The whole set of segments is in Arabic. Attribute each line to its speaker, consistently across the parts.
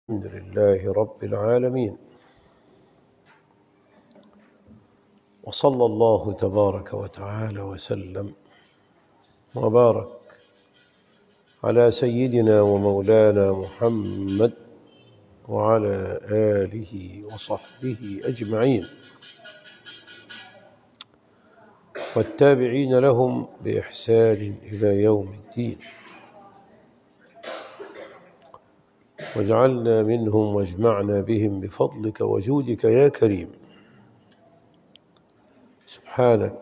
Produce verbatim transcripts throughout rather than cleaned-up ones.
Speaker 1: الحمد لله رب العالمين، وصلى الله تبارك وتعالى وسلم وبارك على سيدنا ومولانا محمد وعلى آله وصحبه أجمعين والتابعين لهم بإحسان إلى يوم الدين، واجعلنا منهم واجمعنا بهم بفضلك وجودك يا كريم. سبحانك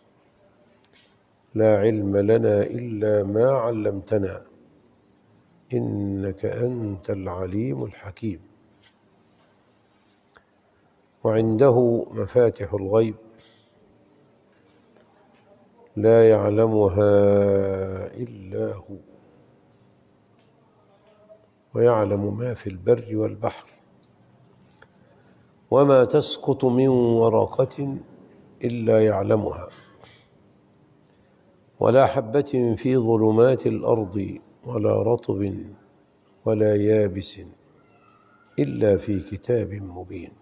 Speaker 1: لا علم لنا إلا ما علمتنا، إنك أنت العليم الحكيم. وعنده مفاتح الغيب لا يعلمها إلا هو، ويعلم ما في البر والبحر، وما تسقط من ورقة إلا يعلمها، ولا حبة في ظلمات الأرض ولا رطب ولا يابس إلا في كتاب مبين.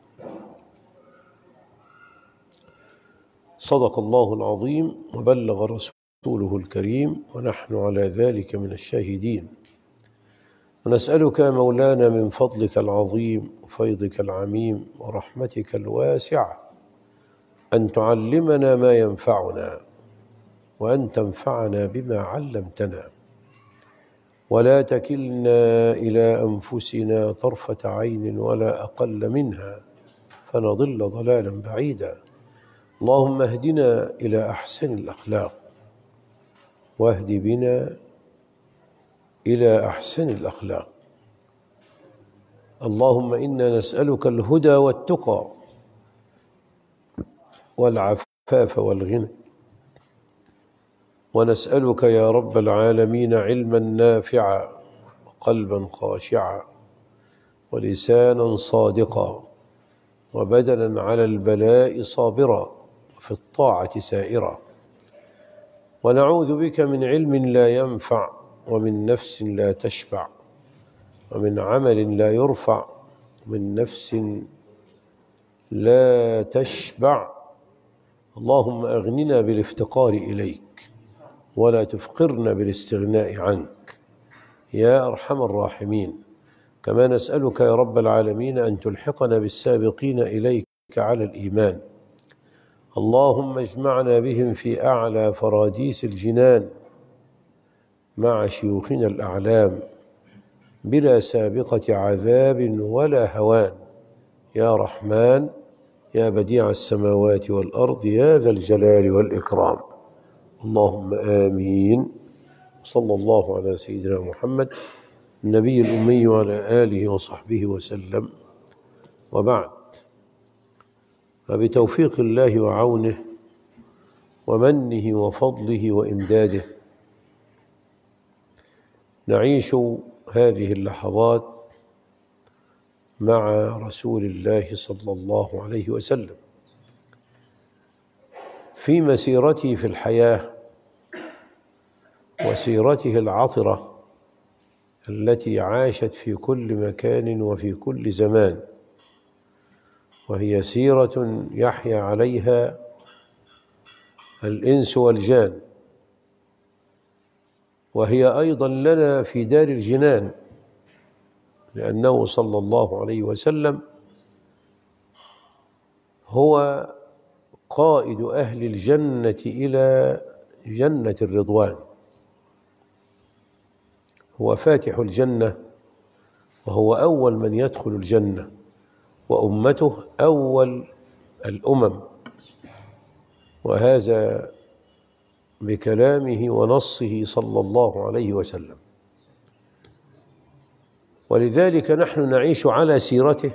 Speaker 1: صدق الله العظيم وبلغ رسوله الكريم، ونحن على ذلك من الشاهدين. ونسألك مولانا من فضلك العظيم وفيضك العميم ورحمتك الواسعة أن تعلمنا ما ينفعنا، وأن تنفعنا بما علمتنا، ولا تكلنا إلى أنفسنا طرفة عين ولا أقل منها فنضل ضلالا بعيدا. اللهم اهدنا إلى أحسن الأخلاق، واهد بنا إلى أحسن الأخلاق. اللهم إنا نسألك الهدى والتقى والعفاف والغنى، ونسألك يا رب العالمين علما نافعا وقلبا خاشعا ولسانا صادقا وبدنا على البلاء صابرا وفي الطاعة سائرا. ونعوذ بك من علم لا ينفع، ومن نفس لا تشبع، ومن عمل لا يرفع، ومن نفس لا تشبع. اللهم أغننا بالافتقار إليك، ولا تفقرنا بالاستغناء عنك يا أرحم الراحمين. كما نسألك يا رب العالمين أن تلحقنا بالسابقين إليك على الإيمان. اللهم اجمعنا بهم في أعلى فراديس الجنان مع شيوخنا الأعلام بلا سابقة عذاب ولا هوان يا رحمن يا بديع السماوات والأرض يا ذا الجلال والإكرام. اللهم آمين. صلى الله على سيدنا محمد النبي الأمي وعلى آله وصحبه وسلم. وبعد، فبتوفيق الله وعونه ومنه وفضله وإمداده نعيش هذه اللحظات مع رسول الله صلى الله عليه وسلم في مسيرته في الحياة وسيرته العطرة التي عاشت في كل مكان وفي كل زمان، وهي سيرة يحيا عليها الإنس والجان، وهي أيضا لنا في دار الجنان، لأنه صلى الله عليه وسلم هو قائد أهل الجنة إلى جنة الرضوان، هو فاتح الجنة، وهو أول من يدخل الجنة، وأمته أول الأمم، وهذا بكلامه ونصه صلى الله عليه وسلم. ولذلك نحن نعيش على سيرته،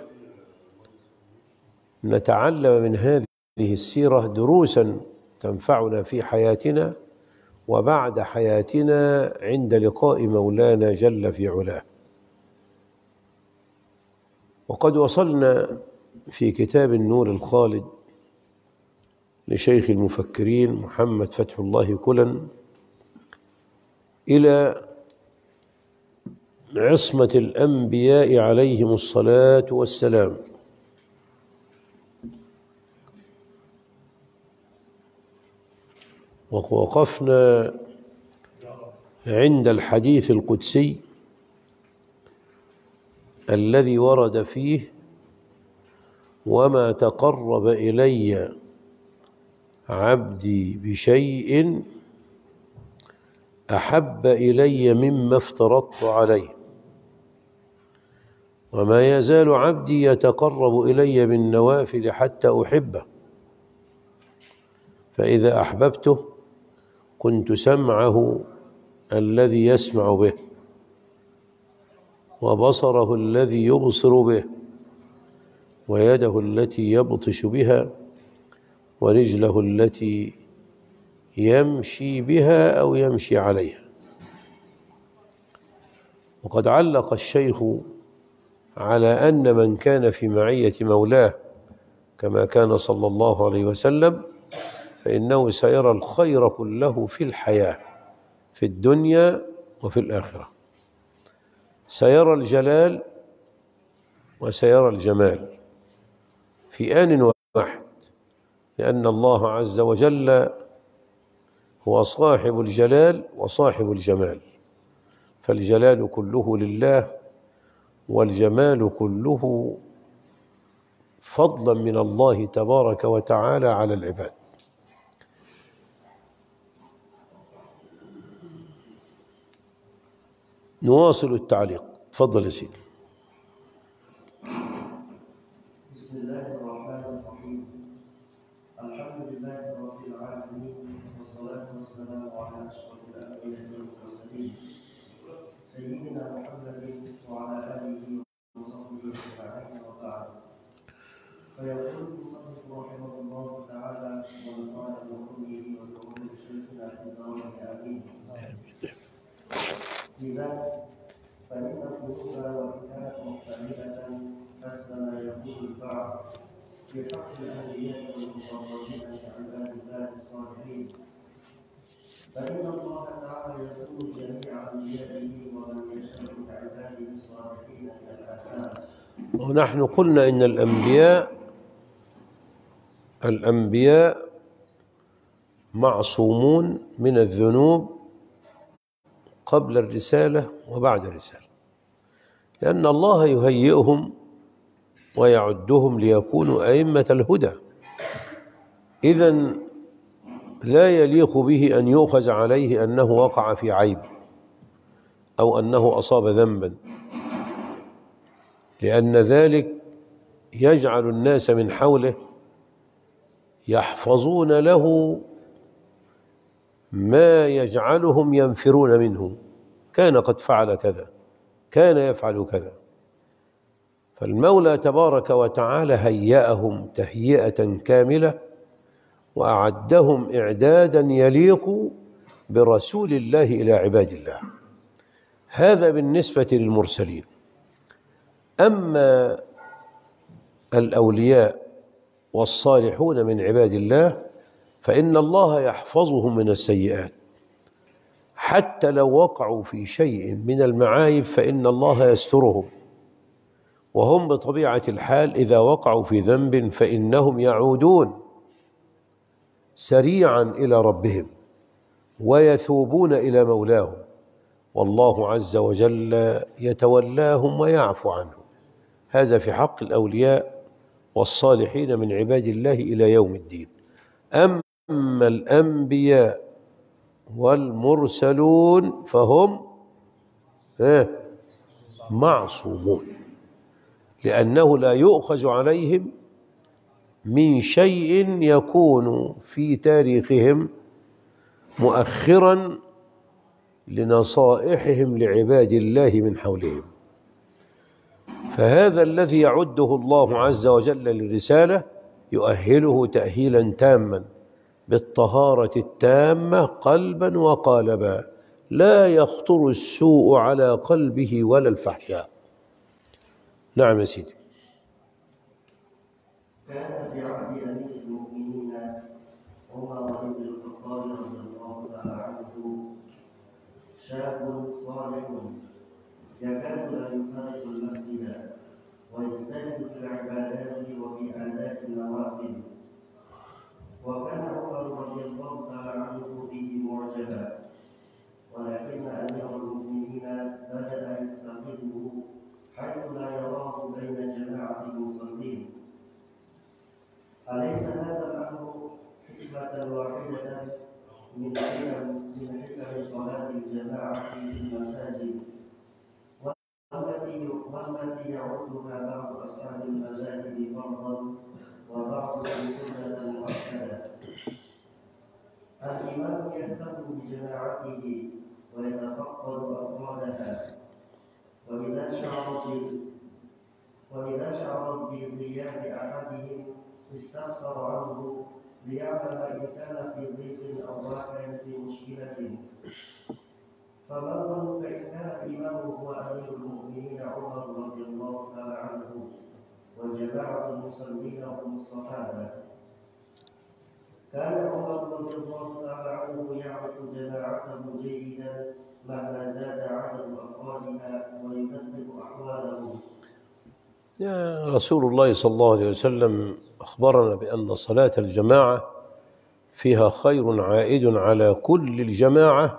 Speaker 1: نتعلم من هذه السيرة دروسا تنفعنا في حياتنا وبعد حياتنا عند لقاء مولانا جل في علاه. وقد وصلنا في كتاب النور الخالد لشيخ المفكرين محمد فتح الله كلن إلى عصمة الأنبياء عليهم الصلاة والسلام. ووقفنا عند الحديث القدسي الذي ورد فيه: وما تقرب إلي عبدي بشيء أحب إلي مما افترضت عليه، وما يزال عبدي يتقرب إلي بالنوافل حتى أحبه، فإذا أحببته كنت سمعه الذي يسمع به، وبصره الذي يبصر به، ويده التي يبطش بها، ورجله التي يمشي بها أو يمشي عليها. وقد علق الشيخ على أن من كان في معية مولاه كما كان صلى الله عليه وسلم فإنه سيرى الخير كله في الحياة، في الدنيا وفي الآخرة، سيرى الجلال وسيرى الجمال في آن واحد، لأن الله عز وجل هو صاحب الجلال وصاحب الجمال، فالجلال كله لله والجمال كله فضلا من الله تبارك وتعالى على العباد. نواصل التعليق. تفضل يا سيدي.
Speaker 2: بسم الله الرحمن الرحيم. الحمد لله رب العالمين، والصلاة والسلام على أشرف الأنبياء والمرسلين سيدنا محمد وعلى آله وصحبه أجمعين، وبعد. فيقول المصنف رحمه الله تعالى: ونفعنا بعلومه وبعلوم شيخنا في الدارين آمين. إذا فإن القلوب وإن كانت مختلفة حسب ما يقول البعض في حق الأنبياء والمقربين كعباد الله الصالحين، فإن الله تعالى يسوء جميع أنبيائه ومن يشاء كعباده الصالحين من الآثام.
Speaker 1: ونحن قلنا إن الأنبياء الأنبياء معصومون من الذنوب قبل الرسالة وبعد الرسالة، لأن الله يهيئهم ويعدهم ليكونوا أئمة الهدى. إذن لا يليق به أن يؤخذ عليه أنه وقع في عيب أو أنه أصاب ذنبا، لأن ذلك يجعل الناس من حوله يحفظون له ما يجعلهم ينفرون منه، كان قد فعل كذا، كان يفعل كذا. فالمولى تبارك وتعالى هيأهم تهيئة كاملة وأعدهم إعدادا يليق برسول الله إلى عباد الله. هذا بالنسبة للمرسلين. أما الأولياء والصالحون من عباد الله فإن الله يحفظهم من السيئات، حتى لو وقعوا في شيء من المعايب فإن الله يسترهم، وهم بطبيعة الحال إذا وقعوا في ذنب فإنهم يعودون سريعا إلى ربهم ويثوبون إلى مولاهم، والله عز وجل يتولاهم ويعفو عنهم. هذا في حق الأولياء والصالحين من عباد الله إلى يوم الدين. أما الأنبياء والمرسلون فهم معصومون، لأنه لا يؤخذ عليهم من شيء يكون في تاريخهم مؤخرا لنصائحهم لعباد الله من حولهم. فهذا الذي يعده الله عز وجل للرسالة يؤهله تأهيلا تاما بالطهارة التامة قلبا وقالبا، لا يخطر السوء على قلبه ولا الفحشاء. نعم يا سيدي.
Speaker 2: كان في عهد أمير المؤمنين عمر بن الخطاب رضي الله تعالى عنه شاب صالح يكاد الجماعة في المساجد، والتي والتي يعدها بعض أصحاب المذاهب فرضا وبعضهم سنة مؤكدة. الإمام يهتم بجماعته ويتفقد أفرادها، وإذا شعر وإذا شعر بغياب أحدهم استفسر عنه ليعلم إن كان في ضيق أو واقع في مشكلة. فما ظنك إن كان الإمام هو أمير المؤمنين عمر رضي الله تعالى عنه وجماعة المصلين هم الصحابة؟ كان عمر رضي الله تعالى عنه يعرف جماعته جيدا مهما زاد عدد أفرادها ويدقق أحوالهم.
Speaker 1: يا رسول الله صلى الله عليه وسلم أخبرنا بأن صلاة الجماعة فيها خير عائد على كل الجماعة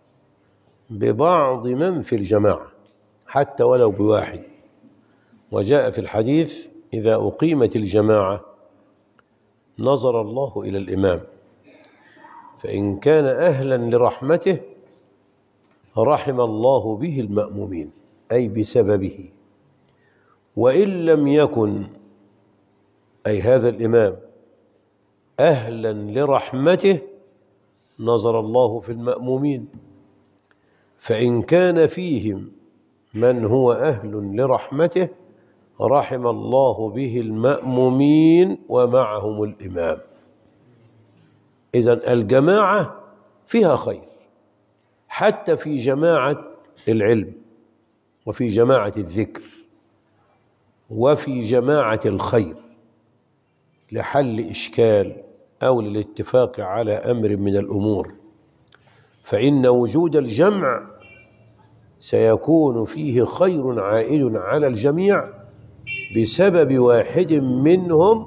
Speaker 1: ببعض من في الجماعة حتى ولو بواحد. وجاء في الحديث: إذا أقيمت الجماعة نظر الله إلى الإمام فإن كان أهلا لرحمته رحم الله به المأمومين، أي بسببه، وإن لم يكن أي هذا الإمام أهلا لرحمته نظر الله في المأمومين، فإن كان فيهم من هو أهل لرحمته رحم الله به المأمومين ومعهم الإمام. إذن الجماعة فيها خير، حتى في جماعة العلم وفي جماعة الذكر وفي جماعة الخير لحل إشكال أو للاتفاق على أمر من الأمور، فإن وجود الجمع سيكون فيه خير عائد على الجميع بسبب واحد منهم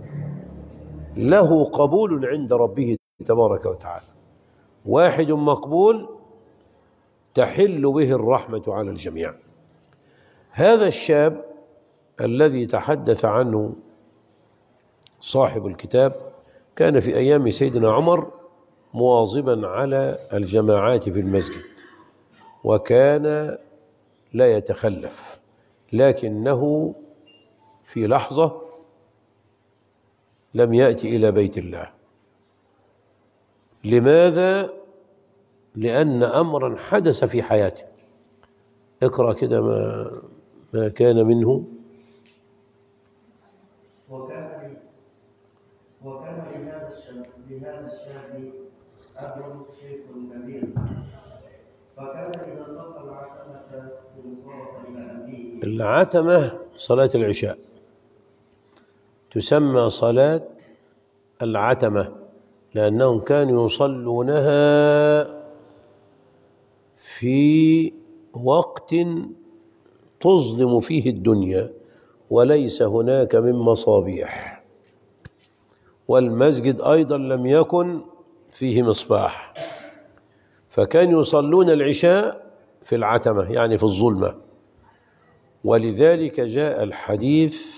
Speaker 1: له قبول عند ربه تبارك وتعالى، واحد مقبول تحل به الرحمة على الجميع. هذا الشاب الذي تحدث عنه صاحب الكتاب كان في أيام سيدنا عمر مواظبا على الجماعات في المسجد، وكان لا يتخلف، لكنه في لحظة لم يأتي إلى بيت الله. لماذا؟ لأن أمرا حدث في حياته. اقرأ كده ما, ما كان منه.
Speaker 2: وكان وكان لهذا الشاب لهذا الشاب أب شيخ كبير، فكان إذا صلى العتمة انصرف إلى أبيه.
Speaker 1: العتمة صلاة العشاء، تسمى صلاة العتمة لأنهم كانوا يصلونها في وقت تظلم فيه الدنيا وليس هناك من مصابيح، والمسجد أيضا لم يكن فيه مصباح، فكانوا يصلون العشاء في العتمة يعني في الظلمة. ولذلك جاء الحديث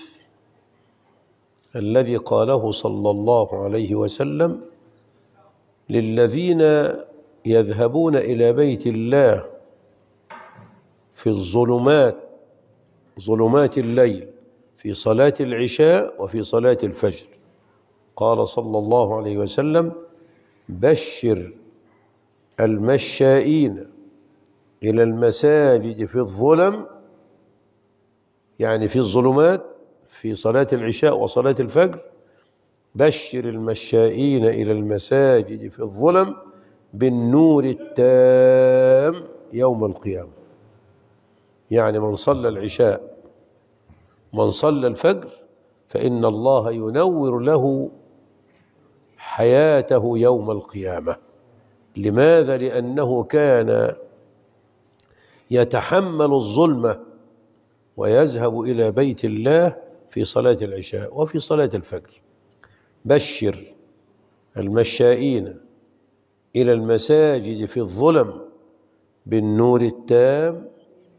Speaker 1: الذي قاله صلى الله عليه وسلم: للذين يذهبون إلى بيت الله في الظلمات ظلمات الليل في صلاة العشاء وفي صلاة الفجر، قال صلى الله عليه وسلم: بشر المشائين إلى المساجد في الظلم، يعني في الظلمات في صلاة العشاء وصلاة الفجر، بشر المشائين إلى المساجد في الظلم بالنور التام يوم القيامة. يعني من صلى العشاء من صلى الفجر فإن الله ينور له حياته يوم القيامة. لماذا؟ لأنه كان يتحمل الظلمة ويذهب إلى بيت الله في صلاة العشاء وفي صلاة الفجر. بشر المشائين إلى المساجد في الظلم بالنور التام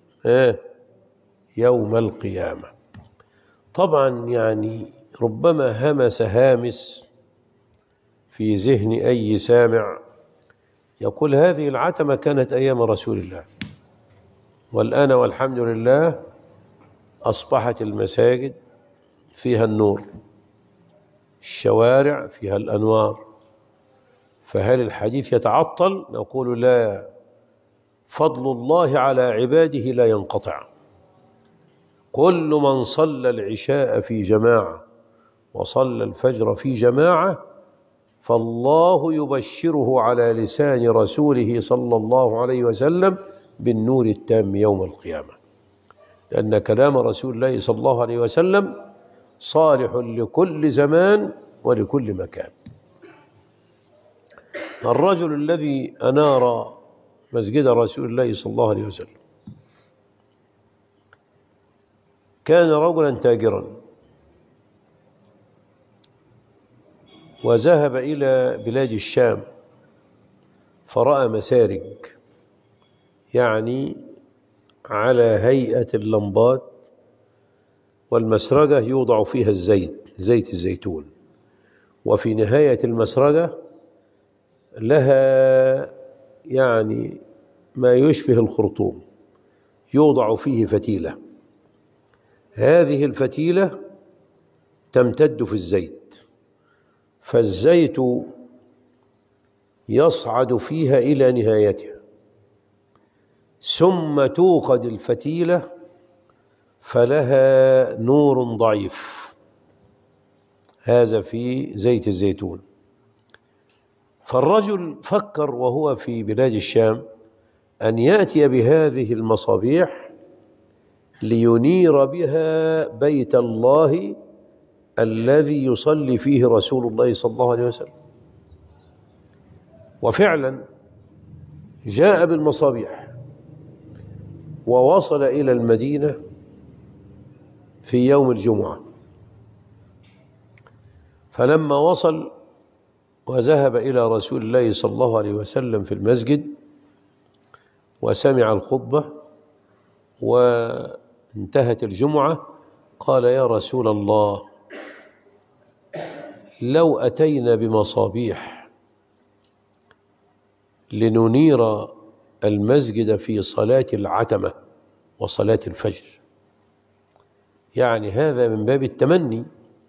Speaker 1: يوم القيامة. طبعا يعني ربما همس هامس في ذهن أي سامع يقول هذه العتمة كانت أيام رسول الله، والآن والحمد لله أصبحت المساجد فيها النور، الشوارع فيها الأنوار، فهل الحديث يتعطل؟ نقول لا، فضل الله على عباده لا ينقطع. كل من صلى العشاء في جماعة وصلى الفجر في جماعة فالله يبشره على لسان رسوله صلى الله عليه وسلم بالنور التام يوم القيامة، لأن كلام رسول الله صلى الله عليه وسلم صالح لكل زمان ولكل مكان. الرجل الذي أنار مسجد رسول الله صلى الله عليه وسلم كان رجلا تاجرا، وذهب إلى بلاد الشام فرأى مسارج، يعني على هيئة اللمبات، والمسرجة يوضع فيها الزيت، زيت الزيتون، وفي نهاية المسرجة لها يعني ما يشبه الخرطوم يوضع فيه فتيلة، هذه الفتيلة تمتد في الزيت، فالزيت يصعد فيها إلى نهايتها، ثم توقد الفتيلة فلها نور ضعيف، هذا في زيت الزيتون. فالرجل فكر وهو في بلاد الشام أن يأتي بهذه المصابيح لينير بها بيت الله الذي يصلي فيه رسول الله صلى الله عليه وسلم. وفعلا جاء بالمصابيح ووصل إلى المدينة في يوم الجمعة، فلما وصل وذهب إلى رسول الله صلى الله عليه وسلم في المسجد وسمع الخطبة وانتهت الجمعة، قال يا رسول الله لو أتينا بمصابيح لننير المسجد في صلاة العتمة وصلاة الفجر، يعني هذا من باب التمني،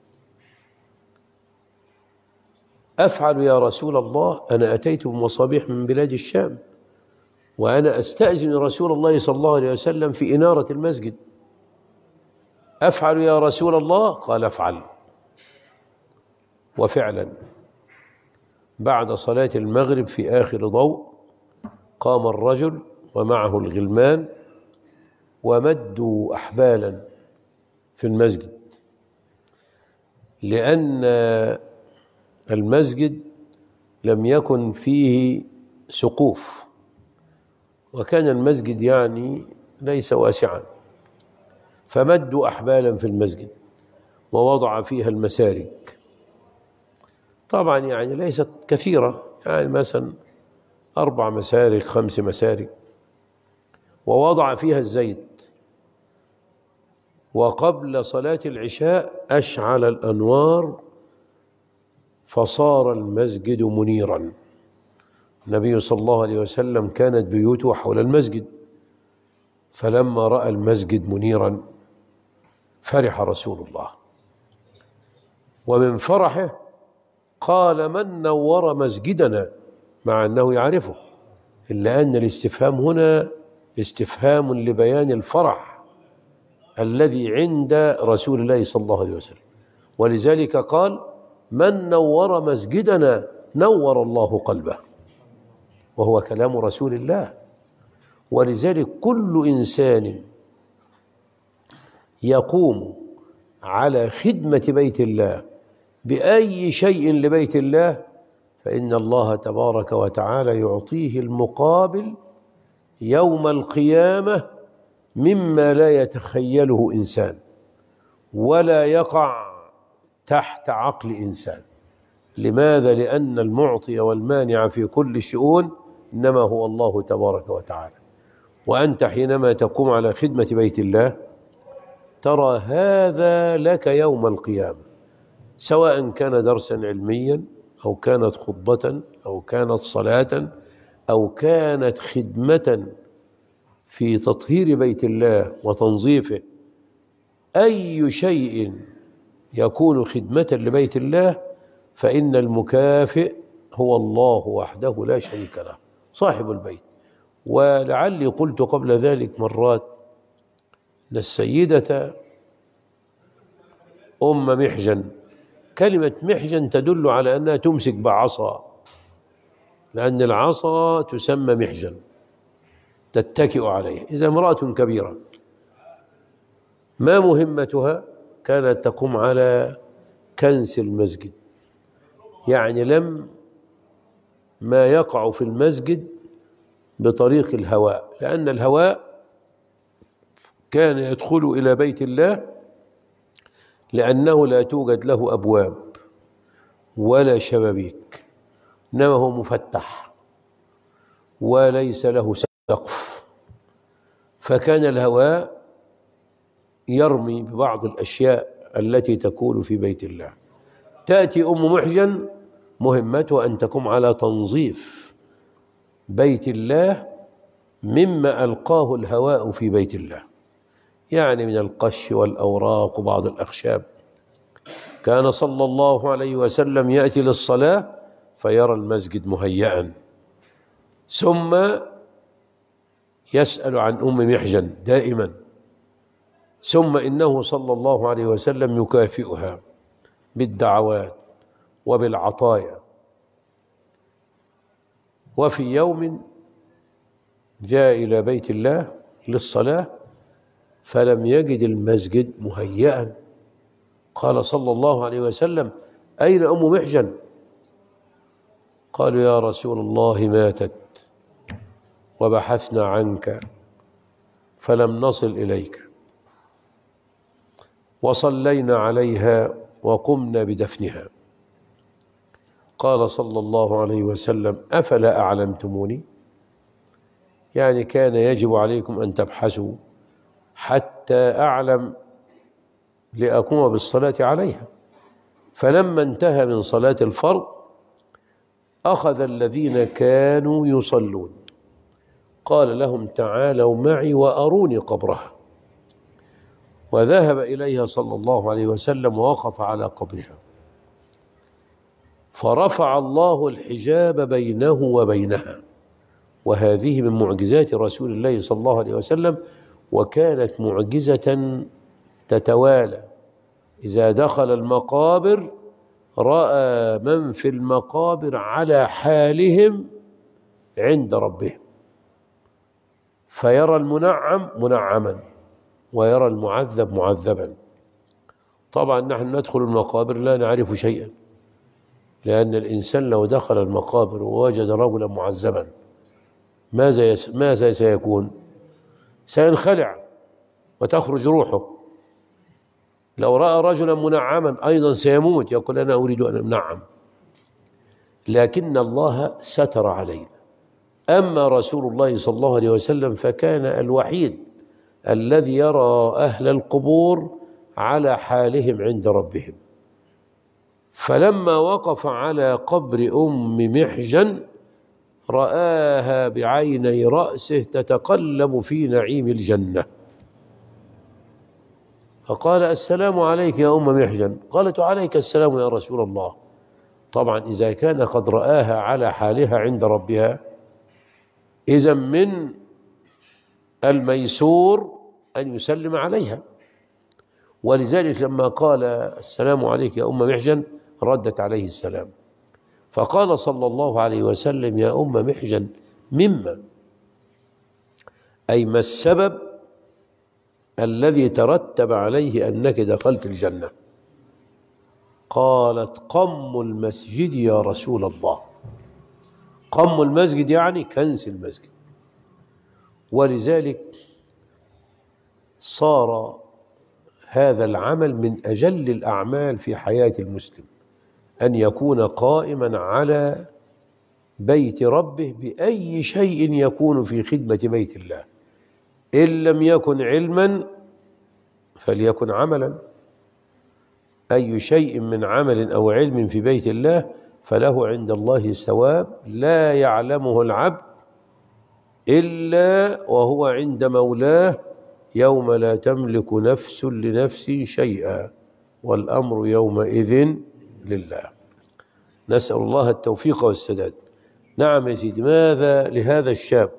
Speaker 1: أفعل يا رسول الله، أنا أتيت بمصابيح من بلاد الشام وأنا أستأذن رسول الله صلى الله عليه وسلم في إنارة المسجد، أفعل يا رسول الله؟ قال افعل. وفعلا بعد صلاة المغرب في آخر ضوء قام الرجل ومعه الغلمان ومدوا أحبالا في المسجد، لأن المسجد لم يكن فيه سقوف، وكان المسجد يعني ليس واسعا، فمدوا أحبالا في المسجد ووضع فيها المسارج، طبعا يعني ليست كثيرة، يعني مثلا أربع مسارج خمس مسارج، ووضع فيها الزيت، وقبل صلاة العشاء أشعل الأنوار فصار المسجد منيرا. النبي صلى الله عليه وسلم كانت بيوته حول المسجد، فلما رأى المسجد منيرا فرح رسول الله، ومن فرحه قال من نور مسجدنا، مع أنه يعرفه، إلا أن الاستفهام هنا استفهام لبيان الفرح الذي عند رسول الله صلى الله عليه وسلم، ولذلك قال من نور مسجدنا نور الله قلبه، وهو كلام رسول الله. ولذلك كل إنسان يقوم على خدمة بيت الله بأي شيء لبيت الله فإن الله تبارك وتعالى يعطيه المقابل يوم القيامة مما لا يتخيله إنسان ولا يقع تحت عقل إنسان. لماذا؟ لأن المعطي والمانع في كل الشؤون إنما هو الله تبارك وتعالى. وأنت حينما تقوم على خدمة بيت الله ترى هذا لك يوم القيامة، سواء كان درسا علميا أو كانت خطبة أو كانت صلاة أو كانت خدمة في تطهير بيت الله وتنظيفه، أي شيء يكون خدمة لبيت الله فإن المكافئ هو الله وحده لا شريك له صاحب البيت. ولعلي قلت قبل ذلك مرات أن السيدة أم محجن، كلمة محجن تدل على أنها تمسك بعصا، لأن العصا تسمى محجن تتكئ عليه. إذا امرأة كبيرة ما مهمتها؟ كانت تقوم على كنس المسجد، يعني لم ما يقع في المسجد بطريق الهواء، لأن الهواء كان يدخل إلى بيت الله لأنه لا توجد له أبواب ولا شبابيك، إنما هو مفتح وليس له سقف، فكان الهواء يرمي ببعض الأشياء التي تكون في بيت الله. تأتي أم محجن مهمتها أن تقوم على تنظيف بيت الله مما ألقاه الهواء في بيت الله، يعني من القش والأوراق وبعض الأخشاب. كان صلى الله عليه وسلم يأتي للصلاة فيرى المسجد مهيئا، ثم يسأل عن أم محجن دائما، ثم إنه صلى الله عليه وسلم يكافئها بالدعوات وبالعطايا. وفي يوم جاء إلى بيت الله للصلاة فلم يجد المسجد مهيئا، قال صلى الله عليه وسلم: أين أم محجن؟ قالوا: يا رسول الله ماتت وبحثنا عنك فلم نصل إليك، وصلينا عليها وقمنا بدفنها. قال صلى الله عليه وسلم: أفلا أعلمتموني؟ يعني كان يجب عليكم أن تبحثوا حتى أعلم لأقوم بالصلاة عليها. فلما انتهى من صلاة الفرض أخذ الذين كانوا يصلون قال لهم: تعالوا معي وأروني قبرها، وذهب إليها صلى الله عليه وسلم ووقف على قبرها، فرفع الله الحجاب بينه وبينها. وهذه من معجزات رسول الله صلى الله عليه وسلم، وكانت معجزة تتوالى. إذا دخل المقابر رأى من في المقابر على حالهم عند ربهم، فيرى المنعم منعما ويرى المعذب معذبا. طبعا نحن ندخل المقابر لا نعرف شيئا، لأن الإنسان لو دخل المقابر ووجد رجلا معذبا ماذا يس... ماذا سيكون؟ سينخلع وتخرج روحه. لو رأى رجلا منعما أيضا سيموت، يقول: أنا أريد أن أنعم. لكن الله ستر علينا. أما رسول الله صلى الله عليه وسلم فكان الوحيد الذي يرى أهل القبور على حالهم عند ربهم. فلما وقف على قبر أم محجن رآها بعيني رأسه تتقلب في نعيم الجنة، فقال: السلام عليك يا أم محجن. قالت: عليك السلام يا رسول الله. طبعا إذا كان قد رآها على حالها عند ربها، إذن من الميسور أن يسلم عليها. ولذلك لما قال: السلام عليك يا أم محجن، ردت عليه السلام. فقال صلى الله عليه وسلم: يا أم محجن، مما؟ أي ما السبب الذي ترتب عليه أنك دخلت الجنة؟ قالت: قم المسجد يا رسول الله. قم المسجد يعني كنس المسجد. ولذلك صار هذا العمل من أجل الأعمال في حياة المسلم، أن يكون قائما على بيت ربه بأي شيء يكون في خدمة بيت الله، إن لم يكن علما فليكن عملا. أي شيء من عمل أو علم في بيت الله فله عند الله ثواب لا يعلمه العبد إلا وهو عند مولاه يوم لا تملك نفس لنفس شيئا والأمر يومئذ لله. نسأل الله التوفيق والسداد. نعم يا سيدي، ماذا لهذا الشاب؟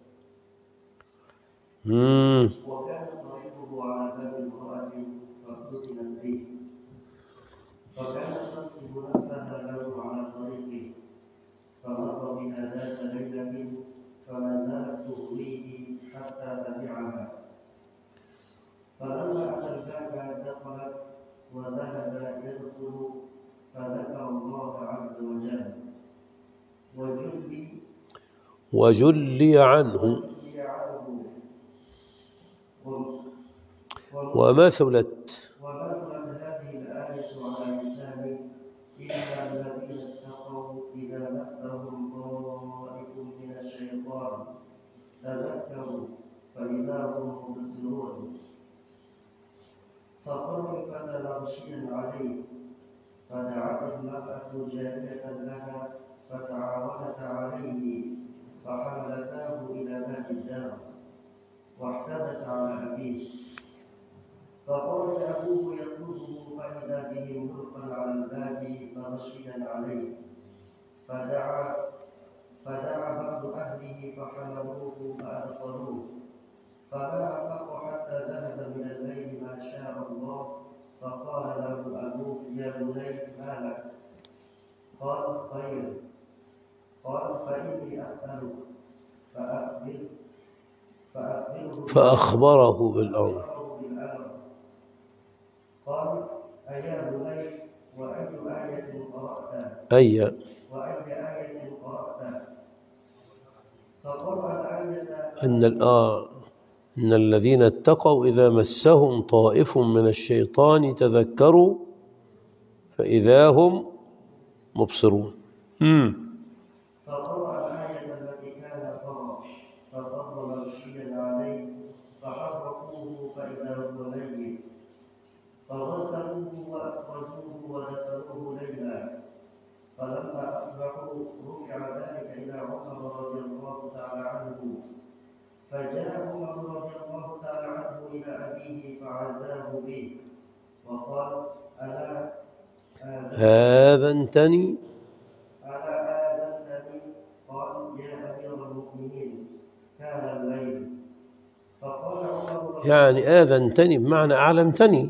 Speaker 1: مم.
Speaker 2: وكان طريقه على باب امرأة فافتتنت به، فكانت تنصب نفسها له على طريقه، فمر بها ذات ليلة فما زالت تغويه حتى تبعها، فلما أتى الباب دخلت وذهب يدخل فذكر الله عز وجل وجلي
Speaker 1: وجلي عنه ومثلت
Speaker 2: ومثلت هذه الآية على لسانه إلا الذين اتقوا إذا مسهم طائف من الشيطان تذكروا فإذا هم مبصرون، فقر الفتى مغشيا عليه، فدعت المرأة جارية لها فتعاونت عليه فحملتاه إلى باب الدار واحتبس على أبيه، فخرج أبوه يطلبه فإذا به ملقا على الباب مغشيا عليه، فدعا فدعا بعض أهله فحملوه فأدخلوه، فما أفاق حتى ذهب من الليل ما شاء الله، فقال له أبوه يا بني ما لك؟ قال خير. قال فإني أسألك فأخبر فأخبره
Speaker 1: فأخبره بالأمر.
Speaker 2: قال أيا بني وأي آية قرأت؟
Speaker 1: أي
Speaker 2: وأي آية قرأت؟ فقرأ الآية
Speaker 1: أن الآه إن الذين اتقوا إذا مسهم طائف من الشيطان تذكروا فإذا هم مبصرون. مم.
Speaker 2: فقرأ الآية التي كان قرأ فقر مغشيا عليه، فحرقوه فإذا هو ميت، فغسلوه وأخرجوه ودفنوه ليلا، فلما أصبحوا رفع ذلك إلى عمر رضي الله تعالى عنه، فجاء عمر رضي الله تعالى عنه إلى أبيه فعزاه به وقال ألا
Speaker 1: آذنتني
Speaker 2: ألا آذنتني؟ قال يا أمير المؤمنين كان الليل. فقال عمر
Speaker 1: يعني آذنتني بمعنى أعلمتني.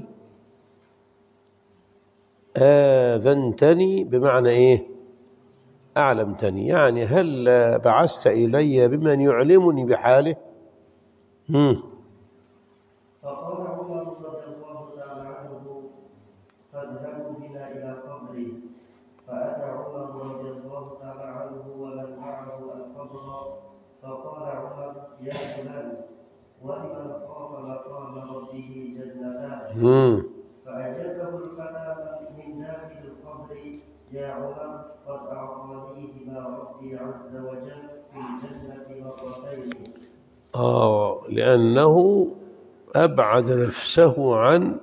Speaker 1: آذنتني بمعنى إيه؟ أعلمتني، يعني هل بعثت إلي بمن يعلمني بحاله؟ مم.
Speaker 2: فقال عمر رضي الله تعالى عنه فاذهبوا بنا إلى قبري، فأتى عمر رضي الله تعالى عنه ومن معه القبر، فقال عمر يا فلان ولمن خاف مقام ربه جنتان، فأجابه الفتى من داخل القبر يا عمر قد أعطانيهما ربي عز وجل في الجنة مرتين.
Speaker 1: آه لأنه أبعد نفسه عن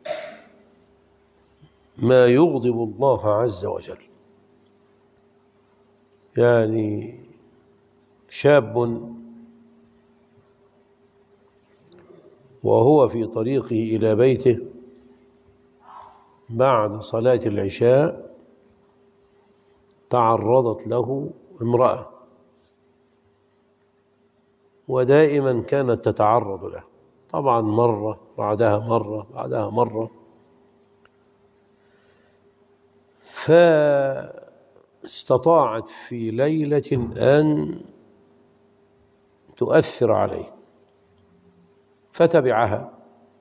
Speaker 1: ما يغضب الله عز وجل. يعني شاب وهو في طريقه إلى بيته بعد صلاة العشاء تعرضت له امرأة، ودائما كانت تتعرض له، طبعا مرة بعدها مرة بعدها مرة، فاستطاعت في ليلة أن تؤثر عليه فتبعها،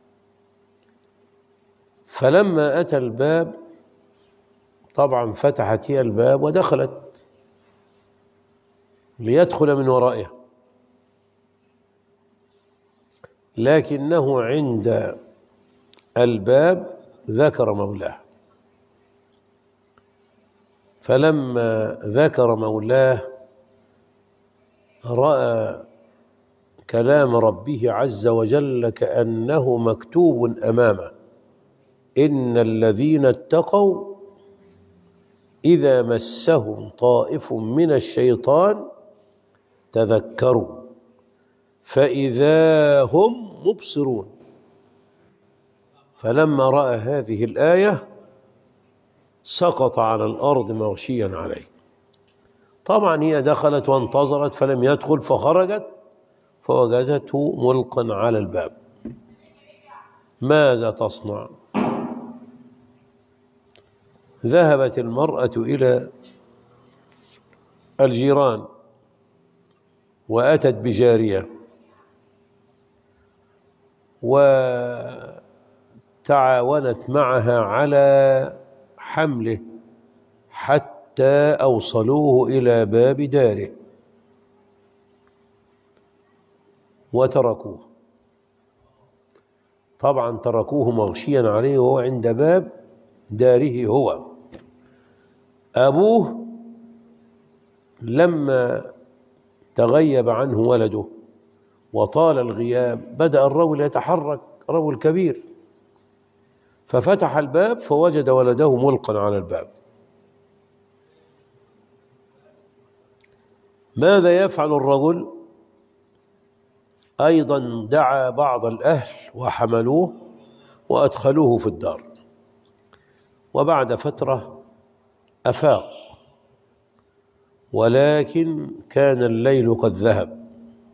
Speaker 1: فلما أتى الباب طبعا فتحت هي الباب ودخلت ليدخل من ورائها، لكنه عند الباب ذكر مولاه، فلما ذكر مولاه رأى كلام ربه عز وجل كأنه مكتوب أمامه: إن الذين اتقوا إذا مسهم طائف من الشيطان تذكروا فإذا هم مبصرون. فلما رأى هذه الآية سقط على الأرض مغشيا عليه. طبعا هي دخلت وانتظرت فلم يدخل، فخرجت فوجدته ملقا على الباب. ماذا تصنع؟ ذهبت المرأة إلى الجيران وأتت بجارية وتعاونت معها على حمله حتى أوصلوه إلى باب داره وتركوه. طبعا تركوه مغشيا عليه وهو عند باب داره هو. أبوه لما تغيب عنه ولده وطال الغياب بدأ الرجل يتحرك، رجل كبير، ففتح الباب فوجد ولده ملقا على الباب. ماذا يفعل الرجل؟ أيضا دعا بعض الأهل وحملوه وأدخلوه في الدار، وبعد فترة أفاق، ولكن كان الليل قد ذهب.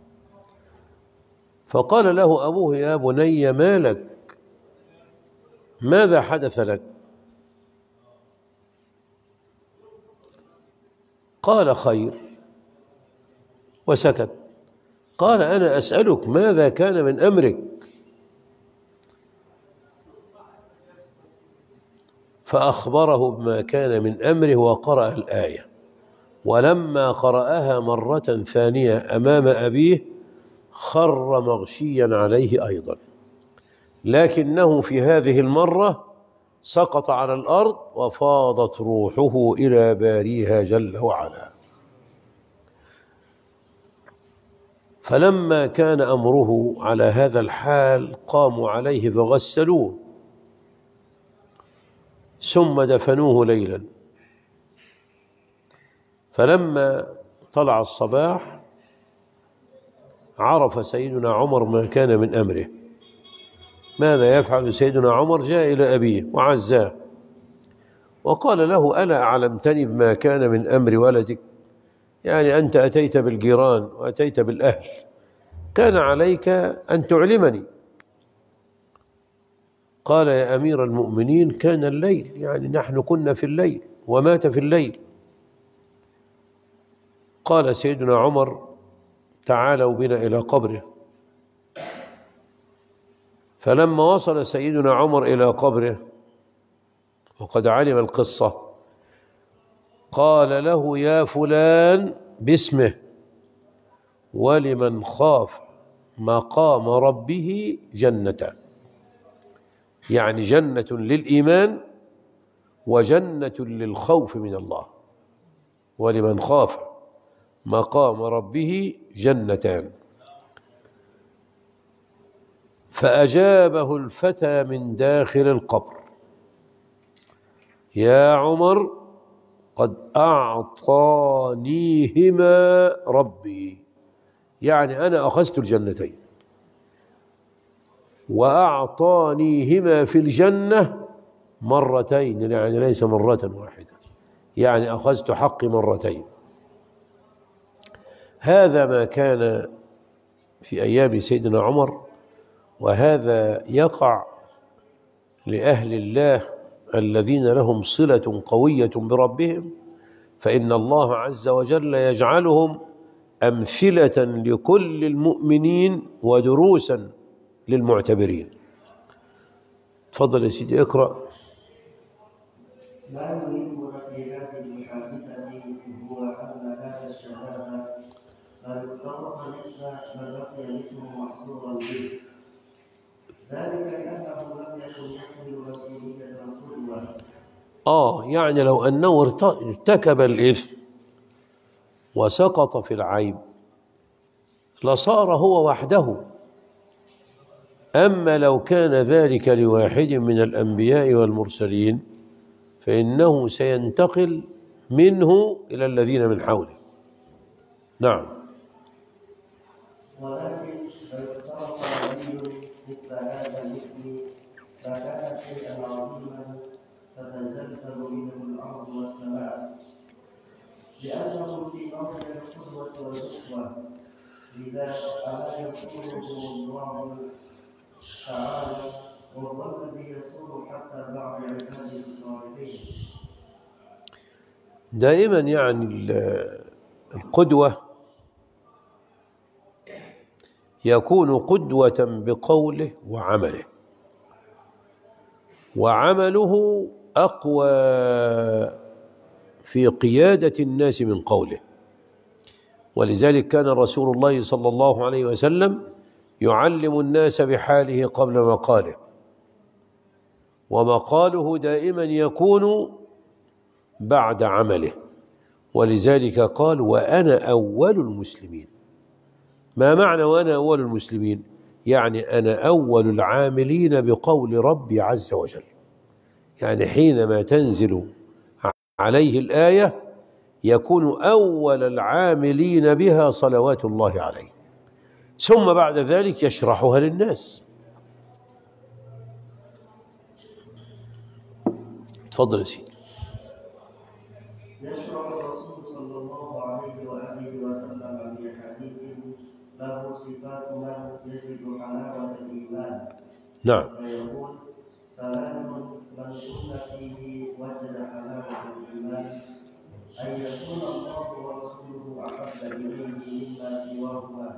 Speaker 1: فقال له أبوه: يا بني ما لك؟ ماذا حدث لك؟ قال: خير، وسكت. قال: أنا أسألك ماذا كان من أمرك؟ فأخبره بما كان من أمره وقرأ الآية. ولما قرأها مرة ثانية أمام أبيه خر مغشيا عليه أيضا، لكنه في هذه المرة سقط على الأرض وفاضت روحه إلى باريها جل وعلا. فلما كان أمره على هذا الحال قاموا عليه فغسلوه ثم دفنوه ليلا. فلما طلع الصباح عرف سيدنا عمر ما كان من أمره. ماذا يفعل سيدنا عمر؟ جاء إلى أبيه وعزاه وقال له: ألا أعلمتني بما كان من أمر ولدك؟ يعني أنت أتيت بالجيران وأتيت بالأهل، كان عليك أن تعلمني. قال: يا أمير المؤمنين كان الليل، يعني نحن كنا في الليل ومات في الليل. قال سيدنا عمر: تعالوا بنا إلى قبره. فلما وصل سيدنا عمر إلى قبره وقد علم القصة قال له: يا فلان باسمه، ولمن خاف مقام ربه جنتان، يعني جنة للإيمان وجنة للخوف من الله. ولمن خاف مقام ربه جنتان. فأجابه الفتى من داخل القبر: يا عمر قد أعطانيهما ربي، يعني أنا أخذت الجنتين وأعطانيهما في الجنة مرتين، يعني ليس مرة واحدة، يعني أخذت حقي مرتين. هذا ما كان في أيام سيدنا عمر، وهذا يقع لأهل الله الذين لهم صلة قوية بربهم، فإن الله عز وجل يجعلهم أمثلة لكل المؤمنين ودروسا للمعتبرين. تفضل يا سيدي اقرأ.
Speaker 2: ما يهمنا في هذه الحادثة هو أن هذا الشباب قد اتفق بل بقي الاسم محصورا به، ذلك لأنه لم يكن يحمل مسؤولية القدوة.
Speaker 1: آه يعني لو أنه ارتكب الإثم وسقط في العيب لصار هو وحده، أما لو كان ذلك لواحد من الأنبياء والمرسلين فإنه سينتقل منه إلى الذين من حوله. نعم.
Speaker 2: ولكن لأنه في موضع القدوة والأسوة. لذا ألا يقوله الله تعالى وهو الذي يسوق حتى بعض عباده الصالحين.
Speaker 1: دائما يعني القدوة يكون قدوة بقوله وعمله، وعمله أقوى في قيادة الناس من قوله. ولذلك كان رسول الله صلى الله عليه وسلم يعلم الناس بحاله قبل مقاله، ومقاله دائما يكون بعد عمله. ولذلك قال وأنا أول المسلمين. ما معنى وأنا أول المسلمين؟ يعني أنا أول العاملين بقول ربي عز وجل. يعني حينما تنزل عليه الآية يكون أول العاملين بها صلوات الله عليه، ثم بعد ذلك يشرحها للناس. تفضل يا سيدي.
Speaker 2: يشرح الرسول صلى الله عليه وآله وسلم في حديث له صفات من يجد حلاوة الإيمان.
Speaker 1: نعم.
Speaker 2: فيقول ثلاث من كن فيه وجد حلاوة الإيمان: أن يكون الله ورسوله أحب إليه مما سواهما،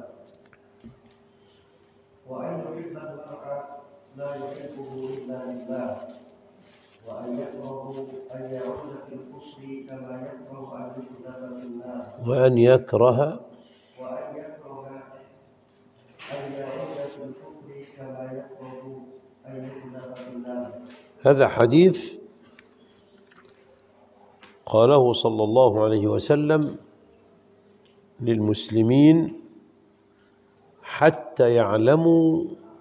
Speaker 2: وأن يحب المرء لا يحبه إلا لله، وأن يكره أن يعود في الكفر كما يكره أن يقذف في النار،
Speaker 1: وأن يكره
Speaker 2: وأن يكره أن يعود في الكفر كما يكره أن يقذف في النار.
Speaker 1: هذا حديث قاله صلى الله عليه وسلم للمسلمين حتى يعلموا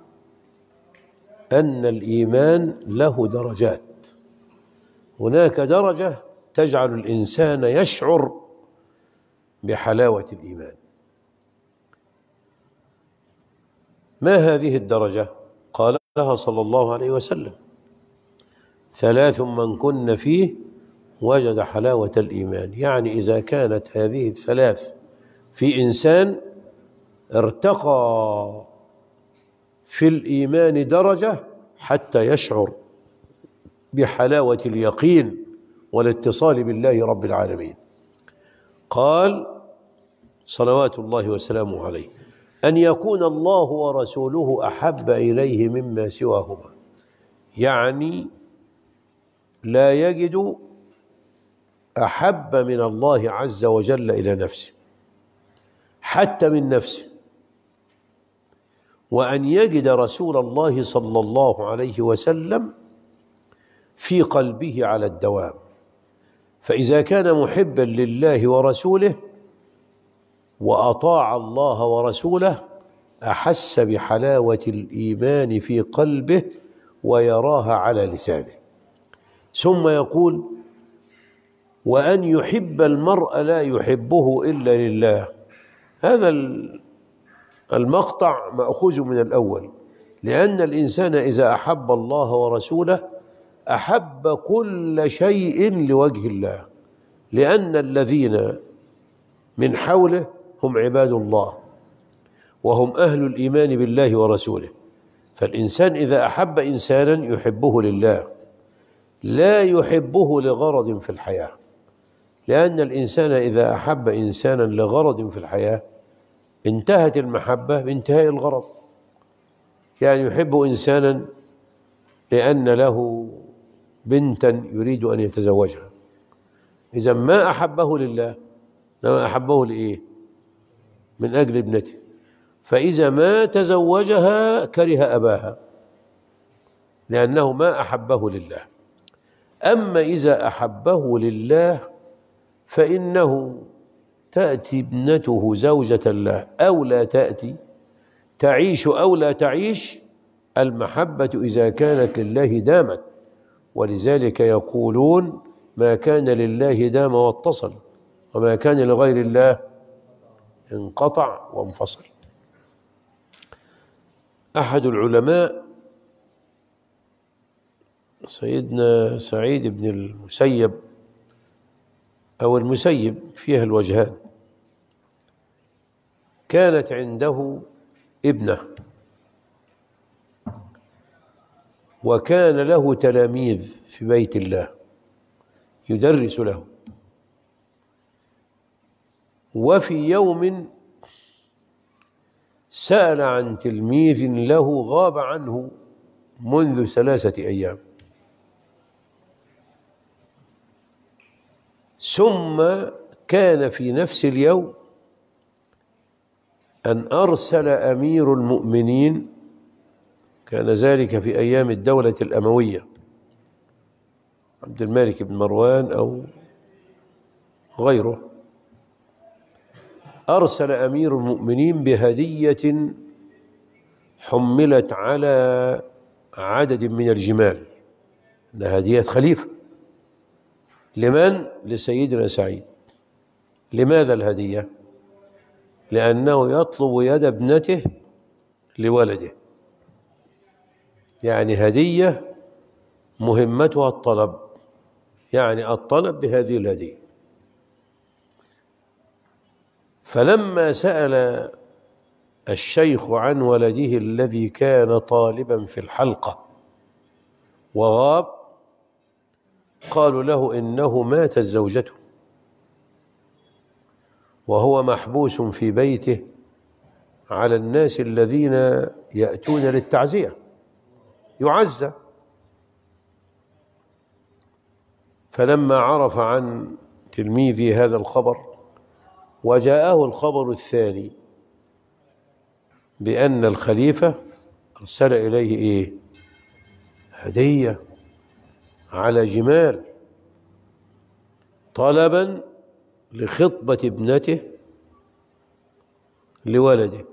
Speaker 1: أن الإيمان له درجات. هناك درجة تجعل الإنسان يشعر بحلاوة الإيمان. ما هذه الدرجة؟ قال لها صلى الله عليه وسلم ثلاث من كن فيه وجد حلاوة الإيمان. يعني إذا كانت هذه الثلاث في إنسان ارتقى في الإيمان درجة حتى يشعر بحلاوة اليقين والاتصال بالله رب العالمين. قال صلوات الله وسلامه عليه أن يكون الله ورسوله أحب إليه مما سواهما. يعني لا يجد أحب من الله عز وجل إلى نفسه حتى من نفسه، وأن يجد رسول الله صلى الله عليه وسلم في قلبه على الدوام. فإذا كان محبا لله ورسوله وأطاع الله ورسوله أحس بحلاوة الإيمان في قلبه ويراها على لسانه. ثم يقول وأن يحب المرء لا يحبه إلا لله. هذا المقطع مأخوذ من الأول، لأن الإنسان إذا أحب الله ورسوله أحب كل شيء لوجه الله، لأن الذين من حوله هم عباد الله وهم أهل الإيمان بالله ورسوله. فالإنسان إذا أحب إنسانا يحبه لله، لا يحبه لغرض في الحياة، لأن الإنسان إذا أحب إنسانا لغرض في الحياة انتهت المحبة بانتهاء الغرض. يعني يحب إنسانا لأن له بنتا يريد أن يتزوجها، إذا ما أحبه لله إنما أحبه لإيه؟ من أجل ابنته. فإذا ما تزوجها كره أباها لأنه ما أحبه لله. أما إذا أحبه لله فإنه تأتي ابنته زوجة له أو لا تأتي، تعيش أو لا تعيش، المحبة إذا كانت لله دامت. ولذلك يقولون ما كان لله دام واتصل، وما كان لغير الله انقطع وانفصل. أحد العلماء سيدنا سعيد بن المسيب أو المسيب فيها الوجهان. كانت عنده ابنة، وكان له تلاميذ في بيت الله يدرس له. وفي يوم سأل عن تلميذ له غاب عنه منذ ثلاثة أيام، ثم كان في نفس اليوم أن أرسل أمير المؤمنين، كان ذلك في أيام الدولة الأموية عبد الملك بن مروان أو غيره، أرسل أمير المؤمنين بهدية حملت على عدد من الجمال، إنها هدية خليفة. لمن؟ لسيدنا سعيد. لماذا الهدية؟ لأنه يطلب يد ابنته لولده، يعني هدية مهمتها الطلب، يعني الطلب بهذه الهدية. فلما سأل الشيخ عن ولده الذي كان طالبا في الحلقة وغاب، قالوا له إنه ماتت زوجته وهو محبوس في بيته على الناس الذين يأتون للتعزية، يعزى. فلما عرف عن تلميذي هذا الخبر وجاءه الخبر الثاني بأن الخليفة أرسل إليه إيه؟ هدية على جمال طلبا لخطبة ابنته لولده.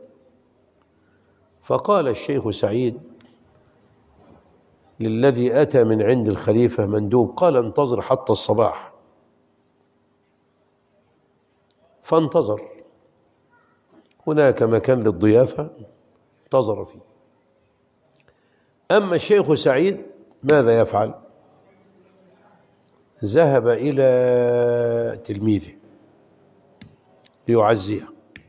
Speaker 1: فقال الشيخ سعيد للذي أتى من عند الخليفة مندوب، قال انتظر حتى الصباح. فانتظر، هناك مكان للضيافة انتظر فيه. أما الشيخ سعيد ماذا يفعل؟ ذهب إلى تلميذه ليعزيه،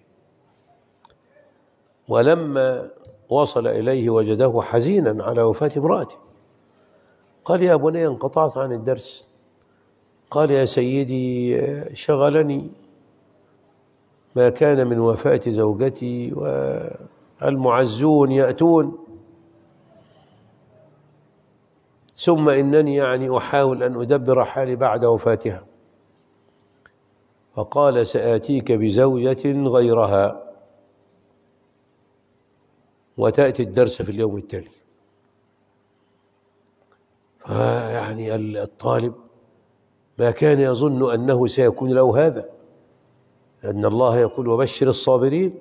Speaker 1: ولما وصل إليه وجده حزينا على وفاة امرأته. قال يا بني انقطعت عن الدرس. قال يا سيدي شغلني ما كان من وفاة زوجتي والمعزون يأتون، ثم إنني يعني أحاول أن أدبر حالي بعد وفاتها. فقال سآتيك بزوجة غيرها وتأتي الدرس في اليوم التالي. فيعني الطالب ما كان يظن أنه سيكون له هذا، لأن الله يقول وبشر الصابرين.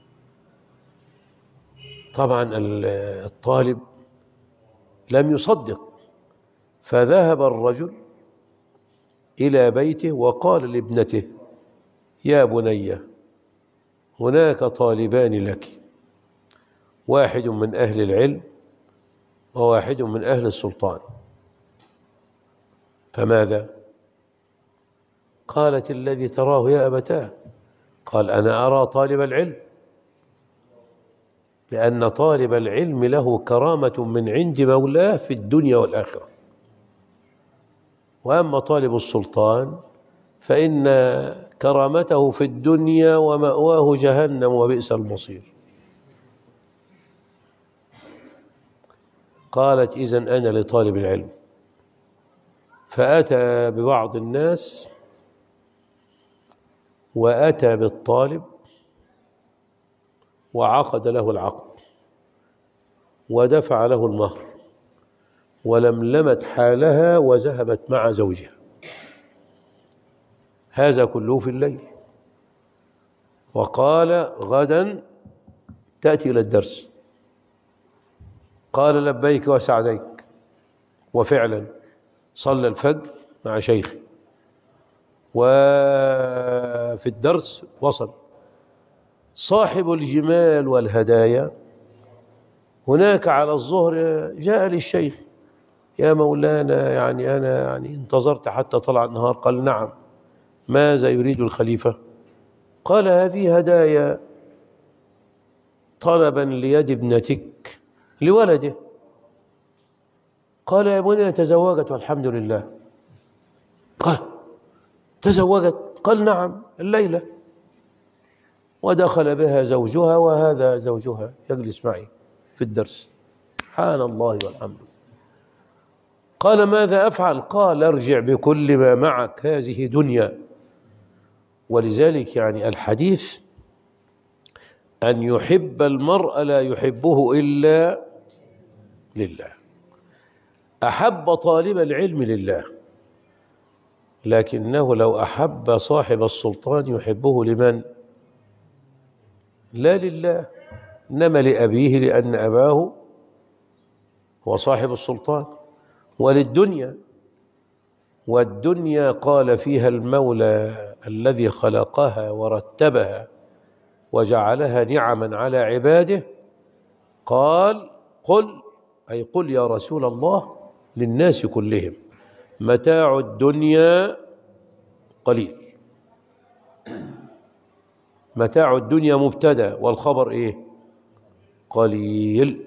Speaker 1: طبعا الطالب لم يصدق، فذهب الرجل إلى بيته وقال لابنته يا بني هناك طالبان لك، واحد من أهل العلم وواحد من أهل السلطان. فماذا؟ قالت الذي تراه يا أبتاه. قال أنا أرى طالب العلم، لأن طالب العلم له كرامة من عند مولاه في الدنيا والآخرة، وأما طالب السلطان فإن كرامته في الدنيا ومأواه جهنم وبئس المصير. قالت إذن أنا لطالب العلم. فأتى ببعض الناس وأتى بالطالب وعقد له العقد ودفع له المهر ولملمت حالها وذهبت مع زوجها. هذا كله في الليل. وقال غدا تأتي إلى الدرس. قال لبيك وسعديك. وفعلا صلى الفجر مع شيخه، وفي الدرس وصل صاحب الجمال والهدايا هناك على الظهر، جاء للشيخ يا مولانا يعني أنا يعني انتظرت حتى طلع النهار. قال نعم، ماذا يريد الخليفة؟ قال هذه هدايا طلبا ليد ابنتك لولده. قال يا بني تزوجت والحمد لله. قال تزوجت؟ قال نعم الليلة، ودخل بها زوجها وهذا زوجها يجلس معي في الدرس. سبحان الله والحمد لله. قال ماذا أفعل؟ قال ارجع بكل ما معك، هذه دنيا. ولذلك يعني الحديث أن يحب المرء لا يحبه إلا لله. أحب طالب العلم لله، لكنه لو أحب صاحب السلطان يحبه لمن؟ لا لله، إنما لأبيه، لأن أباه هو صاحب السلطان، وللدنيا. والدنيا قال فيها المولى الذي خلقها ورتبها وجعلها نعما على عباده، قال قل، أي قل يا رسول الله للناس كلهم متاع الدنيا قليل. متاع الدنيا مبتدأ والخبر إيه؟ قليل.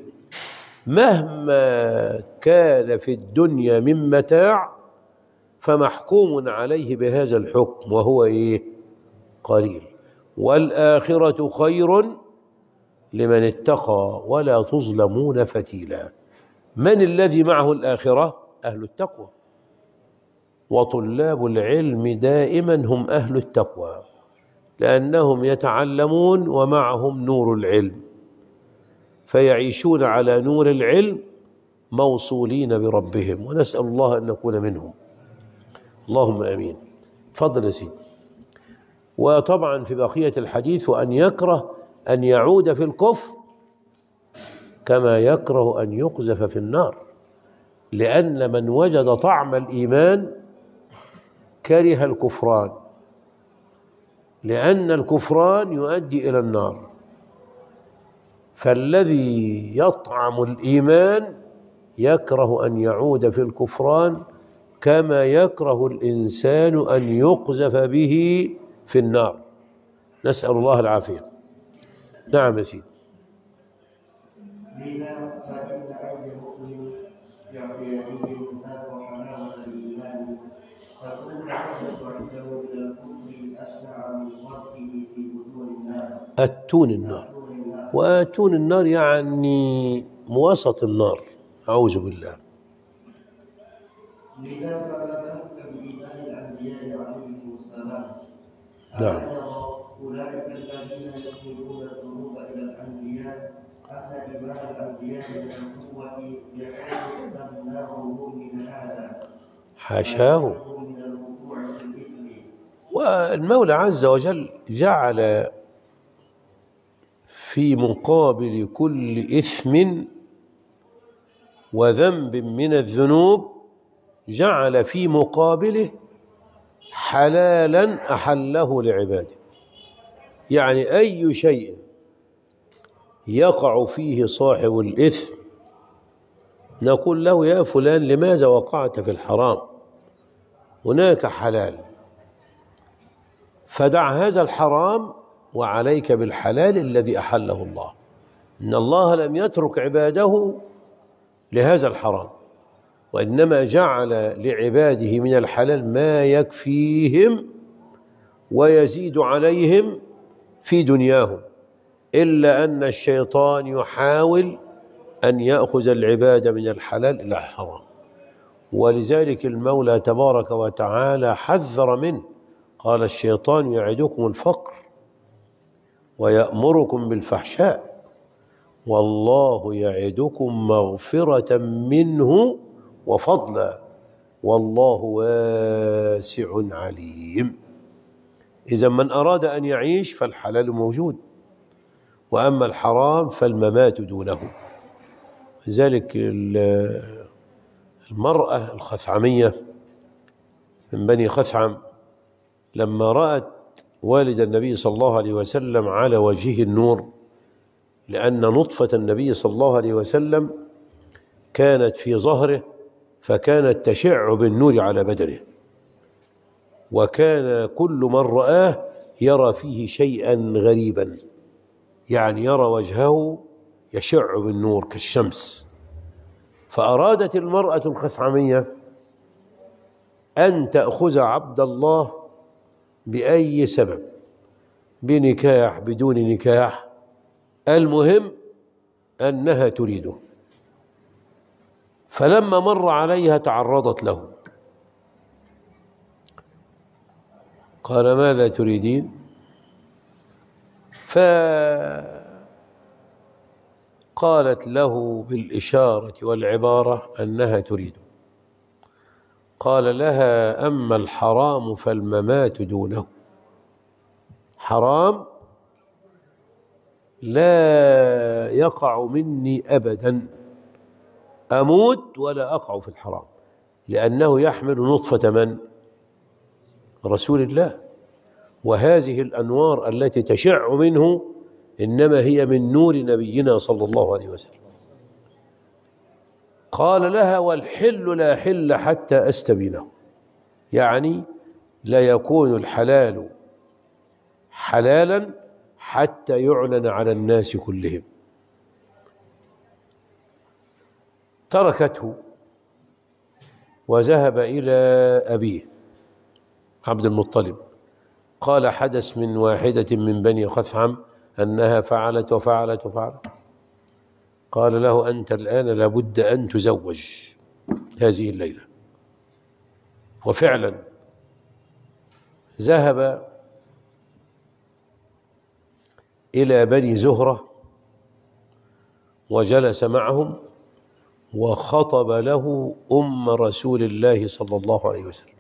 Speaker 1: مهما كان في الدنيا من متاع فمحكوم عليه بهذا الحكم وهو إيه؟ قليل. والآخرة خير لمن اتقى ولا تظلمون فتيلا. من الذي معه الآخرة؟ أهل التقوى، وطلاب العلم دائما هم أهل التقوى، لأنهم يتعلمون ومعهم نور العلم، فيعيشون على نور العلم موصولين بربهم، ونسأل الله أن نكون منهم. اللهم آمين. تفضل يا سيدي. وطبعا في بقية الحديث وأن يكره أن يعود في الكفر كما يكره أن يقذف في النار، لأن من وجد طعم الإيمان كره الكفران، لأن الكفران يؤدي إلى النار. فالذي يطعم الإيمان يكره أن يعود في الكفران كما يكره الإنسان أن يقذف به في النار. نسأل الله العافية. نعم يا سيدي.
Speaker 2: لذا فإن أي مؤمن يعطيه الكتاب وحلاوة الإيمان تكون عودة عنده إلى الكفر أسرع من ضربه في بطون النار.
Speaker 1: أتون النار، وآتون النار يعني وسط النار، أعوذ بالله.
Speaker 2: لذا فلا ذلك بإيمان الأنبياء عليهم السلام.
Speaker 1: نعم.
Speaker 2: أولئك الذين يسندون الذنوب إلى الأنبياء أن إيمان الأنبياء من القوة يكون تمنعه من هذا،
Speaker 1: حاشاه.
Speaker 2: من الوقوع في الإثم.
Speaker 1: والمولى عز وجل جعل في مقابل كل إثم وذنب من الذنوب جعل في مقابله حلالا أحله لعباده. يعني أي شيء يقع فيه صاحب الإثم نقول له يا فلان لماذا وقعت في الحرام؟ هناك حلال، فدع هذا الحرام وعليك بالحلال الذي أحله الله. إن الله لم يترك عباده لهذا الحرام، وإنما جعل لعباده من الحلال ما يكفيهم ويزيد عليهم في دنياهم، إلا أن الشيطان يحاول أن يأخذ العباد من الحلال إلى الحرام. ولذلك المولى تبارك وتعالى حذر منه، قال الشيطان يعدكم الفقر ويأمركم بالفحشاء والله يعدكم مغفرة منه وفضلا والله واسع عليم. إذا من أراد أن يعيش فالحلال موجود، وأما الحرام فالممات دونه. لذلك المرأة الخثعمية من بني خثعم لما رأت والد النبي صلى الله عليه وسلم على وجهه النور، لأن نطفة النبي صلى الله عليه وسلم كانت في ظهره فكانت تشع بالنور على بدنه، وكان كل من رآه يرى فيه شيئا غريبا، يعني يرى وجهه يشع بالنور كالشمس. فأرادت المرأة الخثعمية أن تأخذ عبد الله بأي سبب، بنكاح بدون نكاح، المهم أنها تريده. فلما مر عليها تعرضت له، قال ماذا تريدين؟ فقالت له بالإشارة والعبارة أنها تريده. قال لها أما الحرام فالممات دونه، حرام لا يقع مني أبدا، أموت ولا أقع في الحرام، لأنه يحمل نطفة من؟ رسول الله، وهذه الأنوار التي تشع منه إنما هي من نور نبينا صلى الله عليه وسلم. قال لها والحل لا حل حتى أستبينه، يعني لا يكون الحلال حلالا حتى يعلن على الناس كلهم. تركته وذهب إلى أبيه عبد المطلب. قال حدث من واحدة من بني خثعم أنها فعلت وفعلت وفعلت. قال له أنت الآن لابد أن تزوج هذه الليلة. وفعلا ذهب إلى بني زهرة وجلس معهم وخطب له أم رسول الله صلى الله عليه وسلم،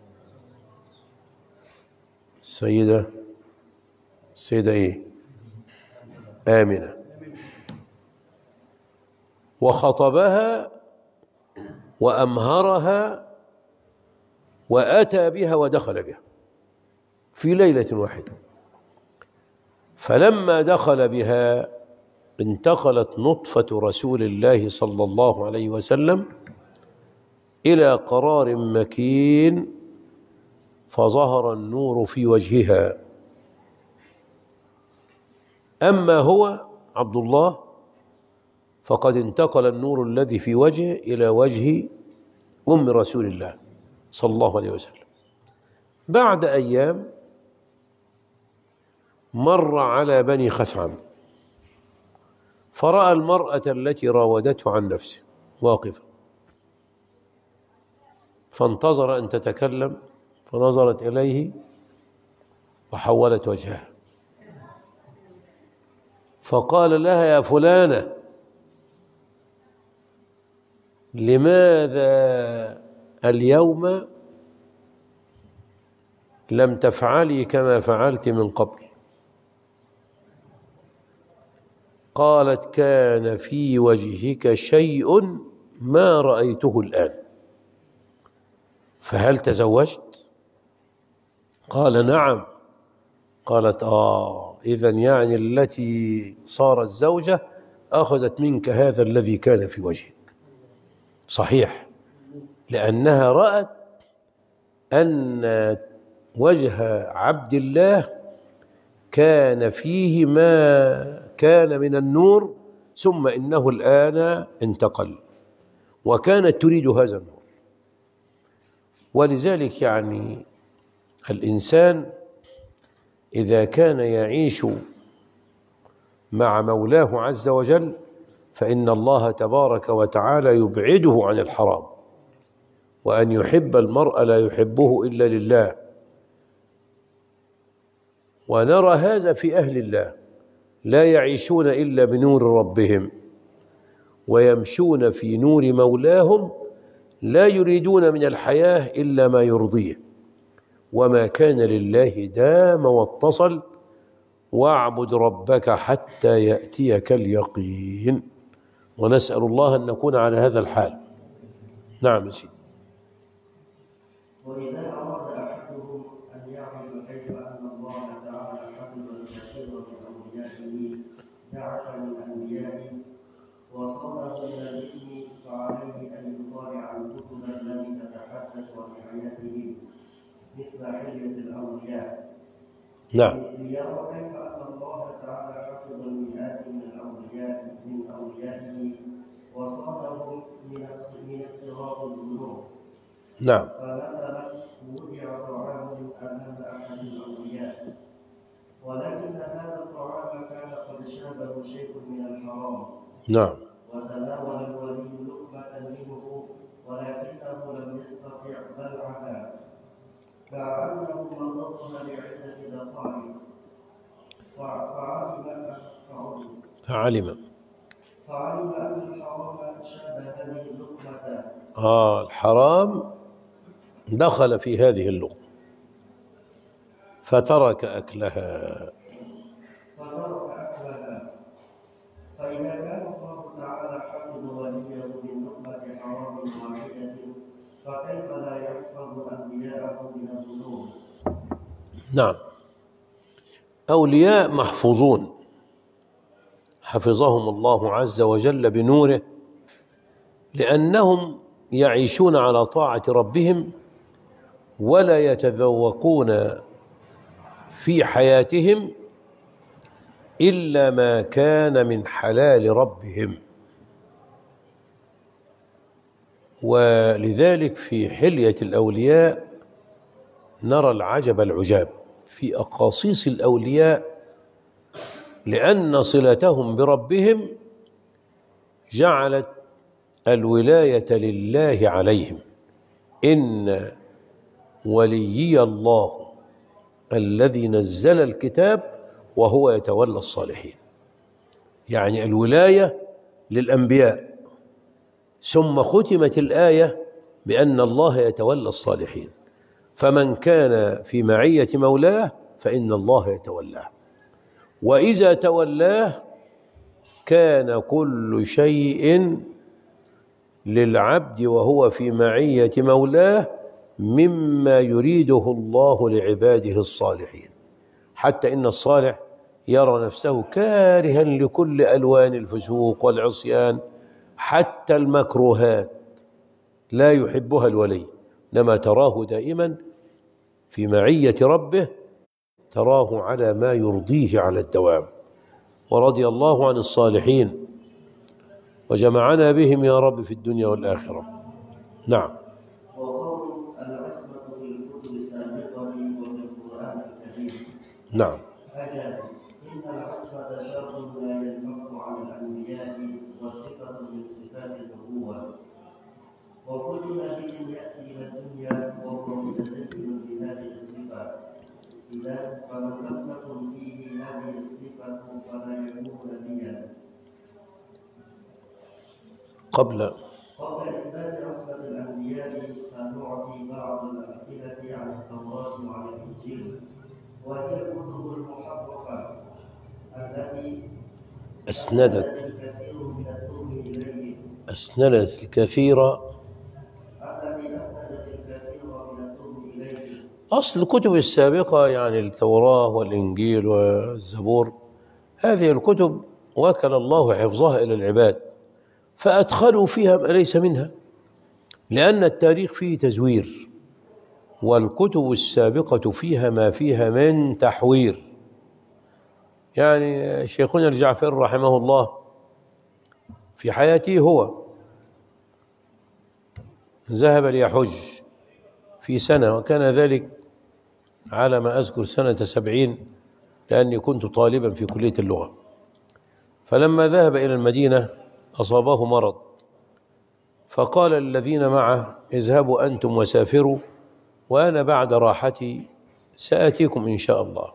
Speaker 1: السيدة السيدة إيه؟ آمنة. وخطبها وأمهرها وأتى بها ودخل بها في ليلة واحدة. فلما دخل بها انتقلت نطفة رسول الله صلى الله عليه وسلم إلى قرار مكين، فظهر النور في وجهها. أما هو عبد الله فقد انتقل النور الذي في وجهه إلى وجه أم رسول الله صلى الله عليه وسلم. بعد أيام مر على بني خثعم فرأى المرأة التي راودته عن نفسه واقفة، فانتظر أن تتكلم، فنظرت إليه وحولت وجهها، فقال لها يا فلانة لماذا اليوم لم تفعلي كما فعلت من قبل؟ قالت كان في وجهك شيء ما رأيته الآن، فهل تزوجت؟ قال نعم. قالت آه إذن يعني التي صارت زوجة أخذت منك هذا الذي كان في وجهك. صحيح، لأنها رأت أن وجه عبد الله كان فيه ما كان من النور، ثم إنه الآن انتقل، وكانت تريد هذا النور. ولذلك يعني الإنسان إذا كان يعيش مع مولاه عز وجل فإن الله تبارك وتعالى يبعده عن الحرام، وأن يحب المرء لا يحبه إلا لله. ونرى هذا في أهل الله، لا يعيشون إلا بنور ربهم ويمشون في نور مولاهم، لا يريدون من الحياة إلا ما يرضيه، وما كان لله دام واتصل، واعبد ربك حتى يأتيك اليقين. ونسأل الله أن نكون على هذا الحال. نعم يا سيدي.
Speaker 2: وإذا أراد أحدهم أن يعمل كيف أن الله تعالى حفظ الكثير من أوليائه دعة للأنبياء وصرف من الإثم، فعليه أن يطالع الكتب التي تتحدث عن حياتهم مثل حلية الأولياء.
Speaker 1: نعم.
Speaker 2: ليرى كيف أن الله تعالى حفظ المئات من الأولياء من أوليائه وصانهم من من اضطراب الذنوب.
Speaker 1: نعم.
Speaker 2: فمثلا وضع طعام أمام أحد الأولياء، ولكن هذا الطعام كان قد شابه شيء من الحرام.
Speaker 1: نعم.
Speaker 2: وتناول الولي لقمة منه ولكنه لم يستطع بلعها، مع أنه مضغها لعدة دقائق. فعلم
Speaker 1: فعلم
Speaker 2: فعلم أن الحرام شابه هذه اللقمة.
Speaker 1: آه الحرام دخل في هذه اللقمة فترك أكلها.
Speaker 2: فترك أكلها. فإذا كان الله تعالى حفظ وليه من لقمة حرام واحدة، فكيف لا يحفظ أنبياءه من الذنوب؟
Speaker 1: نعم. أولياء محفوظون حفظهم الله عز وجل بنوره، لأنهم يعيشون على طاعة ربهم ولا يتذوقون في حياتهم إلا ما كان من حلال ربهم. ولذلك في حلية الأولياء نرى العجب العجاب في أقاصيص الأولياء، لأن صلتهم بربهم جعلت الولاية لله عليهم. إن وليي الله الذي نزل الكتاب وهو يتولى الصالحين. يعني الولاية للأنبياء، ثم ختمت الآية بأن الله يتولى الصالحين. فمن كان في معية مولاه فإن الله يتولاه، وإذا تولاه كان كل شيء للعبد وهو في معية مولاه مما يريده الله لعباده الصالحين، حتى إن الصالح يرى نفسه كارها لكل ألوان الفسوق والعصيان، حتى المكروهات لا يحبها الولي، إنما تراه دائما في معية ربه، تراه على ما يرضيه على الدوام. ورضي الله عن الصالحين وجمعنا بهم يا رب في الدنيا والآخرة. نعم.
Speaker 2: وقول العصمة في الكتب السابقة وفي القرآن الكريم.
Speaker 1: نعم.
Speaker 2: أجل إن العصمة شرط لا ينفك عن الأنبياء وصفة من صفات النبوة، وكل نبي يأتي إلى الدنيا وهو متزين بهذه الصفة، إذا فمن لم تكن فيه هذه الصفة فلا يكون نبيا.
Speaker 1: قبل
Speaker 2: قبل إثبات عصمة الأنبياء سنعطي بعض الأمثلة عن التوراة وعن الإنجيل، وهي الكتب المحرفة التي
Speaker 1: أسندت
Speaker 2: الكثير من التهم إليه
Speaker 1: أسندت الكثير
Speaker 2: التي أسندت الكثير من التهم إليه.
Speaker 1: أصل الكتب السابقة يعني التوراة والإنجيل والزبور، هذه الكتب وكل الله حفظها إلى العباد، فأدخلوا فيها ما ليس منها، لأن التاريخ فيه تزوير، والكتب السابقة فيها ما فيها من تحوير. يعني شيخنا الجعفر رحمه الله في حياته هو ذهب ليحج في سنة، وكان ذلك على ما أذكر سنة سبعين، لأني كنت طالبا في كلية اللغة. فلما ذهب إلى المدينة أصابه مرض، فقال الذين معه اذهبوا أنتم وسافروا، وأنا بعد راحتي سآتيكم إن شاء الله.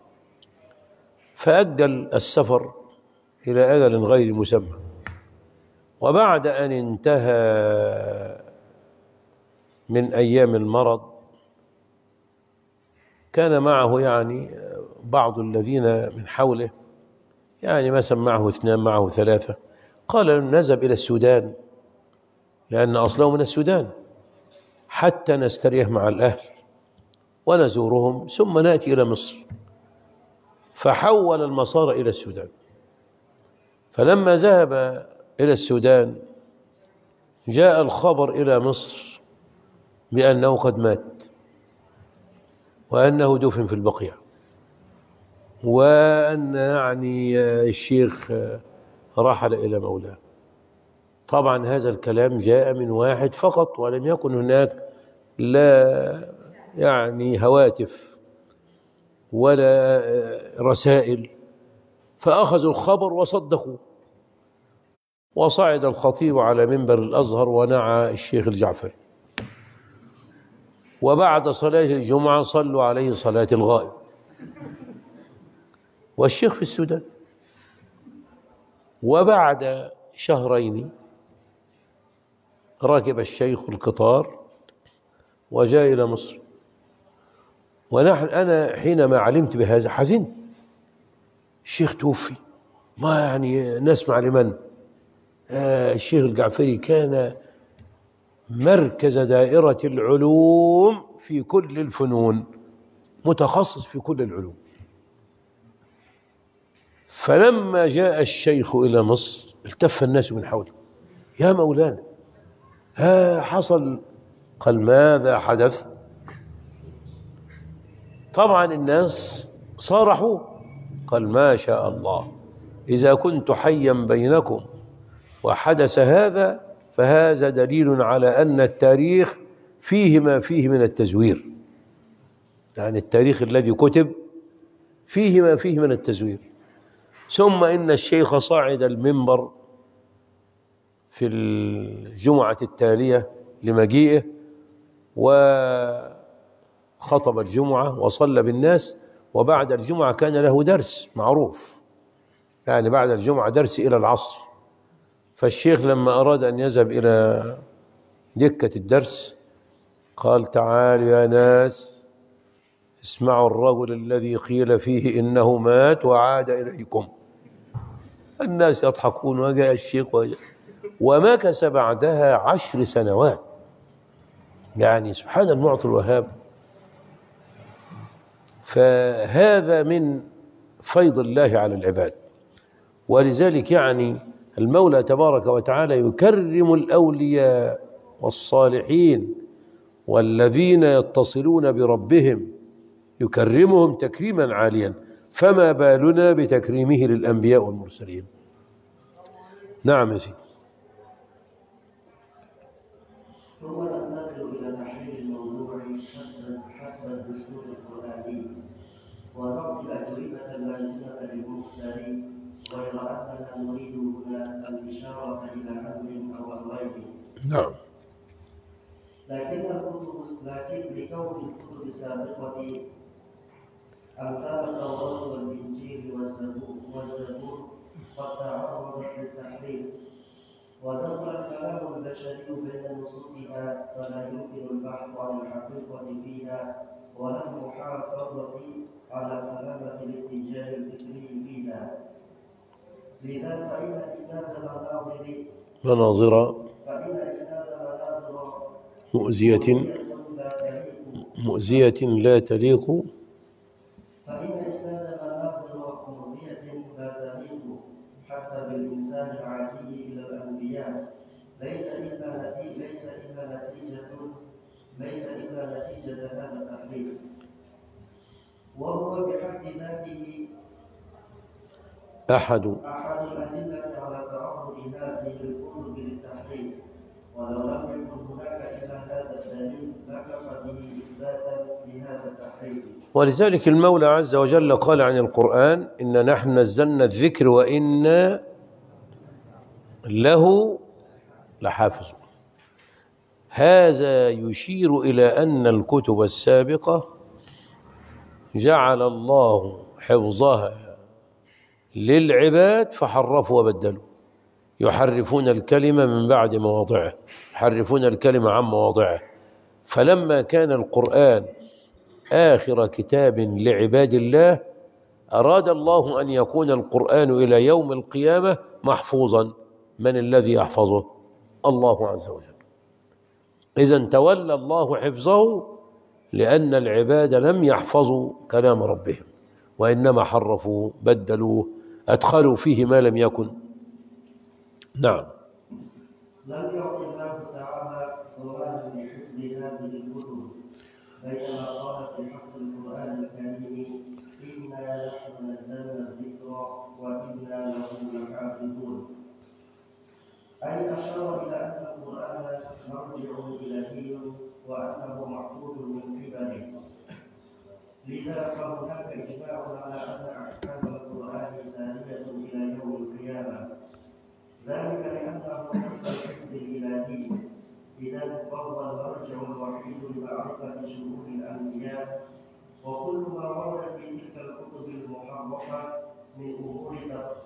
Speaker 1: فأجل السفر إلى أجل غير مسمى، وبعد أن انتهى من أيام المرض كان معه يعني بعض الذين من حوله، يعني مثلا معه اثنان معه ثلاثة، قال نذهب إلى السودان لأن أصله من السودان حتى نستريح مع الأهل ونزورهم ثم نأتي إلى مصر. فحول المسار إلى السودان. فلما ذهب إلى السودان جاء الخبر إلى مصر بأنه قد مات، وأنه دفن في البقيع، وأن يعني الشيخ رحل إلى مولاه. طبعا هذا الكلام جاء من واحد فقط، ولم يكن هناك لا يعني هواتف ولا رسائل، فأخذوا الخبر وصدقوا. وصعد الخطيب على منبر الأزهر ونعى الشيخ الجعفري، وبعد صلاة الجمعة صلوا عليه صلاة الغائب، والشيخ في السودان. وبعد شهرين ركب الشيخ القطار وجاء إلى مصر، ونحن أنا حينما علمت بهذا حزنت. الشيخ توفي، ما يعني نسمع لمن؟ آه الشيخ الجعفري كان مركز دائرة العلوم في كل الفنون، متخصص في كل العلوم. فلما جاء الشيخ إلى مصر التف الناس من حوله: يا مولانا، ها حصل. قال: ماذا حدث؟ طبعا الناس صارحوا. قال: ما شاء الله، إذا كنت حيا بينكم وحدث هذا فهذا دليل على أن التاريخ فيه ما فيه من التزوير. يعني التاريخ الذي كتب فيه ما فيه من التزوير. ثم إن الشيخ صعد المنبر في الجمعة التالية لمجيئه وخطب الجمعة وصلى بالناس، وبعد الجمعة كان له درس معروف، يعني بعد الجمعة درس إلى العصر. فالشيخ لما أراد أن يذهب إلى دكة الدرس قال: تعالوا يا ناس اسمعوا الرجل الذي قيل فيه إنه مات وعاد إليكم. الناس يضحكون، وجاء الشيخ وجاء، ومكث بعدها عشر سنوات. يعني سبحان المعطي الوهاب. فهذا من فيض الله على العباد، ولذلك يعني المولى تبارك وتعالى يكرم الأولياء والصالحين والذين يتصلون بربهم، يكرمهم تكريما عاليا، فما بالنا بتكريمه للأنبياء والمرسلين. نعم يا سيدي.
Speaker 2: ثم ننتقل إلى تحليل الموضوع حسب حسب الدستور القرآني ونعطي الأجوبة اللازمة للمختار، غير أننا نريد هنا الإشارة إلى أمر أو أمرين.
Speaker 1: نعم.
Speaker 2: لكن الكتب لكن لكون الكتب السابقة أمثال التوراة والإنجيل والزبور والزبور قد تعرضت للتحريف، ودخل الكلام البشري بين نصوصها، فلا يمكن البحث عن الحقيقة فيها ولا المحافظة على سلامة الاتجاه الفكري فيها. لذا فإن إسناد مناظر
Speaker 1: مناظر
Speaker 2: فإن إسناد مناظر
Speaker 1: مؤذية مؤذية لا تليق
Speaker 2: فإن إسناد مناظر مؤذية لا تليق حتى بالإنسان العادي إلى الأنبياء ليس إلا نتيجة ليس إلا نتيجة ليس إلا نتيجة هذا التحريف، وهو بحد ذاته
Speaker 1: أحد
Speaker 2: أحد الأدلة على تعرض هذه الكتب للتحريف، ولو لم يكن هناك إلا هذا الدليل لكفى به إثباتا لهذا التحريف.
Speaker 1: ولذلك المولى عز وجل قال عن القرآن: إن نحن نزلنا الذكر وإنا له لحافظ. هذا يشير إلى أن الكتب السابقة جعل الله حفظها للعباد فحرفوا وبدلوا، يحرفون الكلمة من بعد مواضعه، يحرفون الكلمة عن مواضعه. فلما كان القرآن آخر كتاب لعباد الله أراد الله أن يكون القرآن إلى يوم القيامة محفوظا. من الذي يحفظه؟ الله عز وجل. إذن تولى الله حفظه لأن العباد لم يحفظوا كلام ربهم، وإنما حرفوا بدلوا أدخلوا فيه ما لم يكن. نعم.
Speaker 2: لم يعط الله تعالى ضمانا لحفظ هذه الكتب، بينما قال في حق مرجع إلهي وأنه محفوظ من قبله. لذا فهناك إجماع على أن أحكام القرآن سارية إلى يوم القيامة، ذلك لأنه تحت الحفظ الإلهي. إذا فهو المرجع الوحيد لمعرفة شؤون الأنبياء، وكل ما ورد في تلك الكتب المحرفة من أمور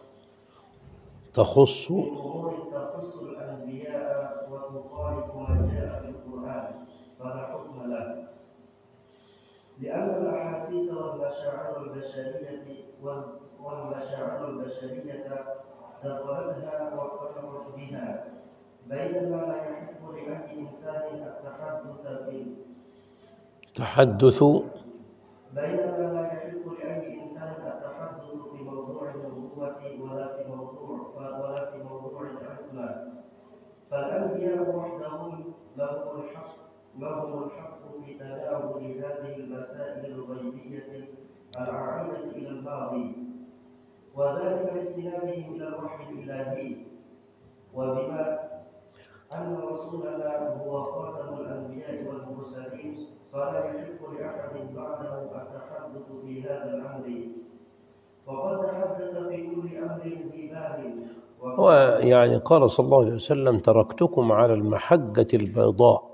Speaker 1: تخص
Speaker 2: من أمور تخص الأنبياء وتخالف ما جاء في القرآن فلا حكم له، لأن الأحاسيس والمشاعر البشرية والمشاعر البشرية دخلتها واقتربت بها، بينما لا يحق لأي إنسان التحدث في
Speaker 1: تحدث
Speaker 2: بينما لا يحق لأي إنسان التحدث في موضوع النبوة ولا في موضوع ولا في موضوع العصمة، فالأنبياء وحدهم لهم الحق لهم الحق في تناول هذه المسائل الغيبية العائدة إلى الماضي، وذلك لاستنادهم إلى الوحي الإلهي. وبما أن رسولنا هو خاتم الأنبياء والمرسلين فلا يحق لأحد بعده التحدث في هذا الأمر، وقد تحدث في كل أمر ذي بال.
Speaker 1: ويعني قال صلى الله عليه وسلم: تركتكم على المحجة البيضاء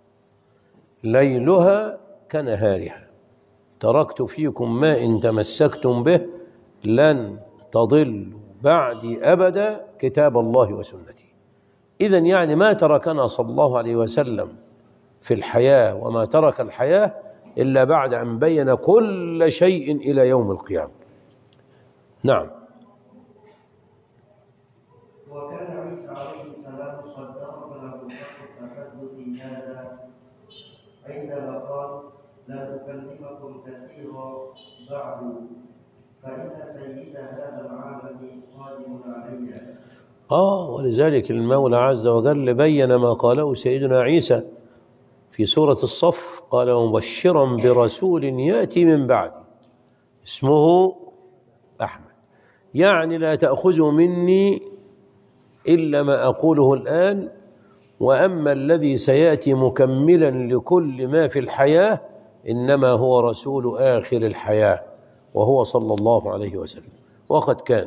Speaker 1: ليلها كنهارها، تركت فيكم ما إن تمسكتم به لن تضلوا بعدي أبدا كتاب الله وسنتي. إذن يعني ما تركنا صلى الله عليه وسلم في الحياة وما ترك الحياة إلا بعد أن بين كل شيء إلى يوم القيامة. نعم.
Speaker 2: وكان عيسى عليه السلام قد ترك له حق التحدث هذا عندما قال: لن أكلمكم كثيرا بعد فإن سيد هذا العالم قادم علي.
Speaker 1: آه ولذلك المولى عز وجل بين ما قاله سيدنا عيسى في سورة الصف، قال: مبشرا برسول يأتي من بعدي اسمه أحمد. يعني لا تأخذوا مني إلا ما أقوله الآن، وأما الذي سيأتي مكملا لكل ما في الحياة إنما هو رسول آخر الحياة وهو صلى الله عليه وسلم. وقد كان.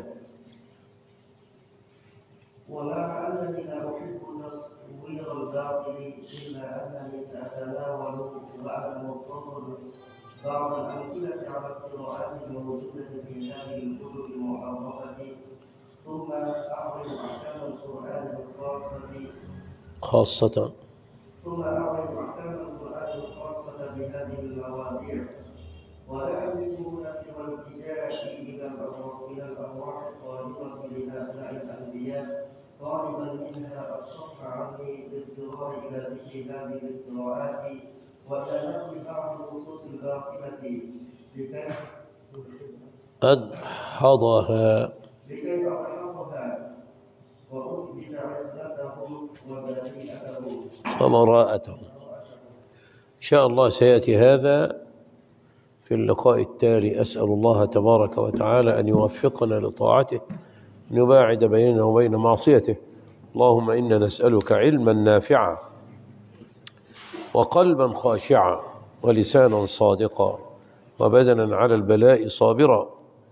Speaker 2: ومع أنني لا أحب تصوير الباطل إلا أنني سأتناول بعد مختصر بعض الأمثلة على القراءات الموجودة في هذه الكتب المحرفة، ثم أعرض أحكام القرآن الخاصة
Speaker 1: خاصة
Speaker 2: ثم أعرض أحكام القرآن الخاصة بهذه المواضيع. ولا أملك هنا سوى الالتجاء إلى الأرواح الطالبة لهؤلاء الأنبياء، طالبا منها الصفح عني بالاضطرار إلى ذكر هذه القراءات وإلى نقل بعض النصوص الباطلة لكي
Speaker 1: أدحضها
Speaker 2: لكي أدحضها وأثبت عصمتهم وبريئتهم
Speaker 1: وبراءتهم. إن شاء الله سيأتي هذا في اللقاء التالي. أسأل الله تبارك وتعالى أن يوفقنا لطاعته، أن يباعد بيننا وبين معصيته. اللهم إنا نسألك علما نافعا وقلبا خاشعا ولسانا صادقا وبدنا على البلاء صابرا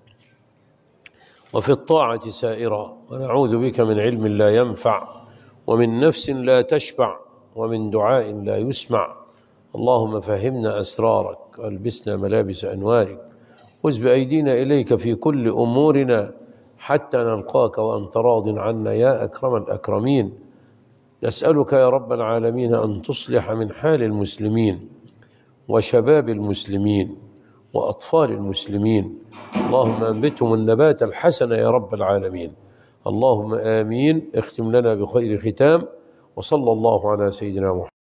Speaker 1: وفي الطاعة سائرا، ونعوذ بك من علم لا ينفع ومن نفس لا تشبع ومن دعاء لا يسمع. اللهم فهمنا أسرارك والبسنا ملابس أنوارك، خذ بأيدينا إليك في كل أمورنا حتى نلقاك وأنت راض عنا يا أكرم الأكرمين. نسألك يا رب العالمين أن تصلح من حال المسلمين وشباب المسلمين وأطفال المسلمين، اللهم أنبتهم النبات الحسن يا رب العالمين. اللهم آمين. اختم لنا بخير ختام، وصلى الله على سيدنا محمد.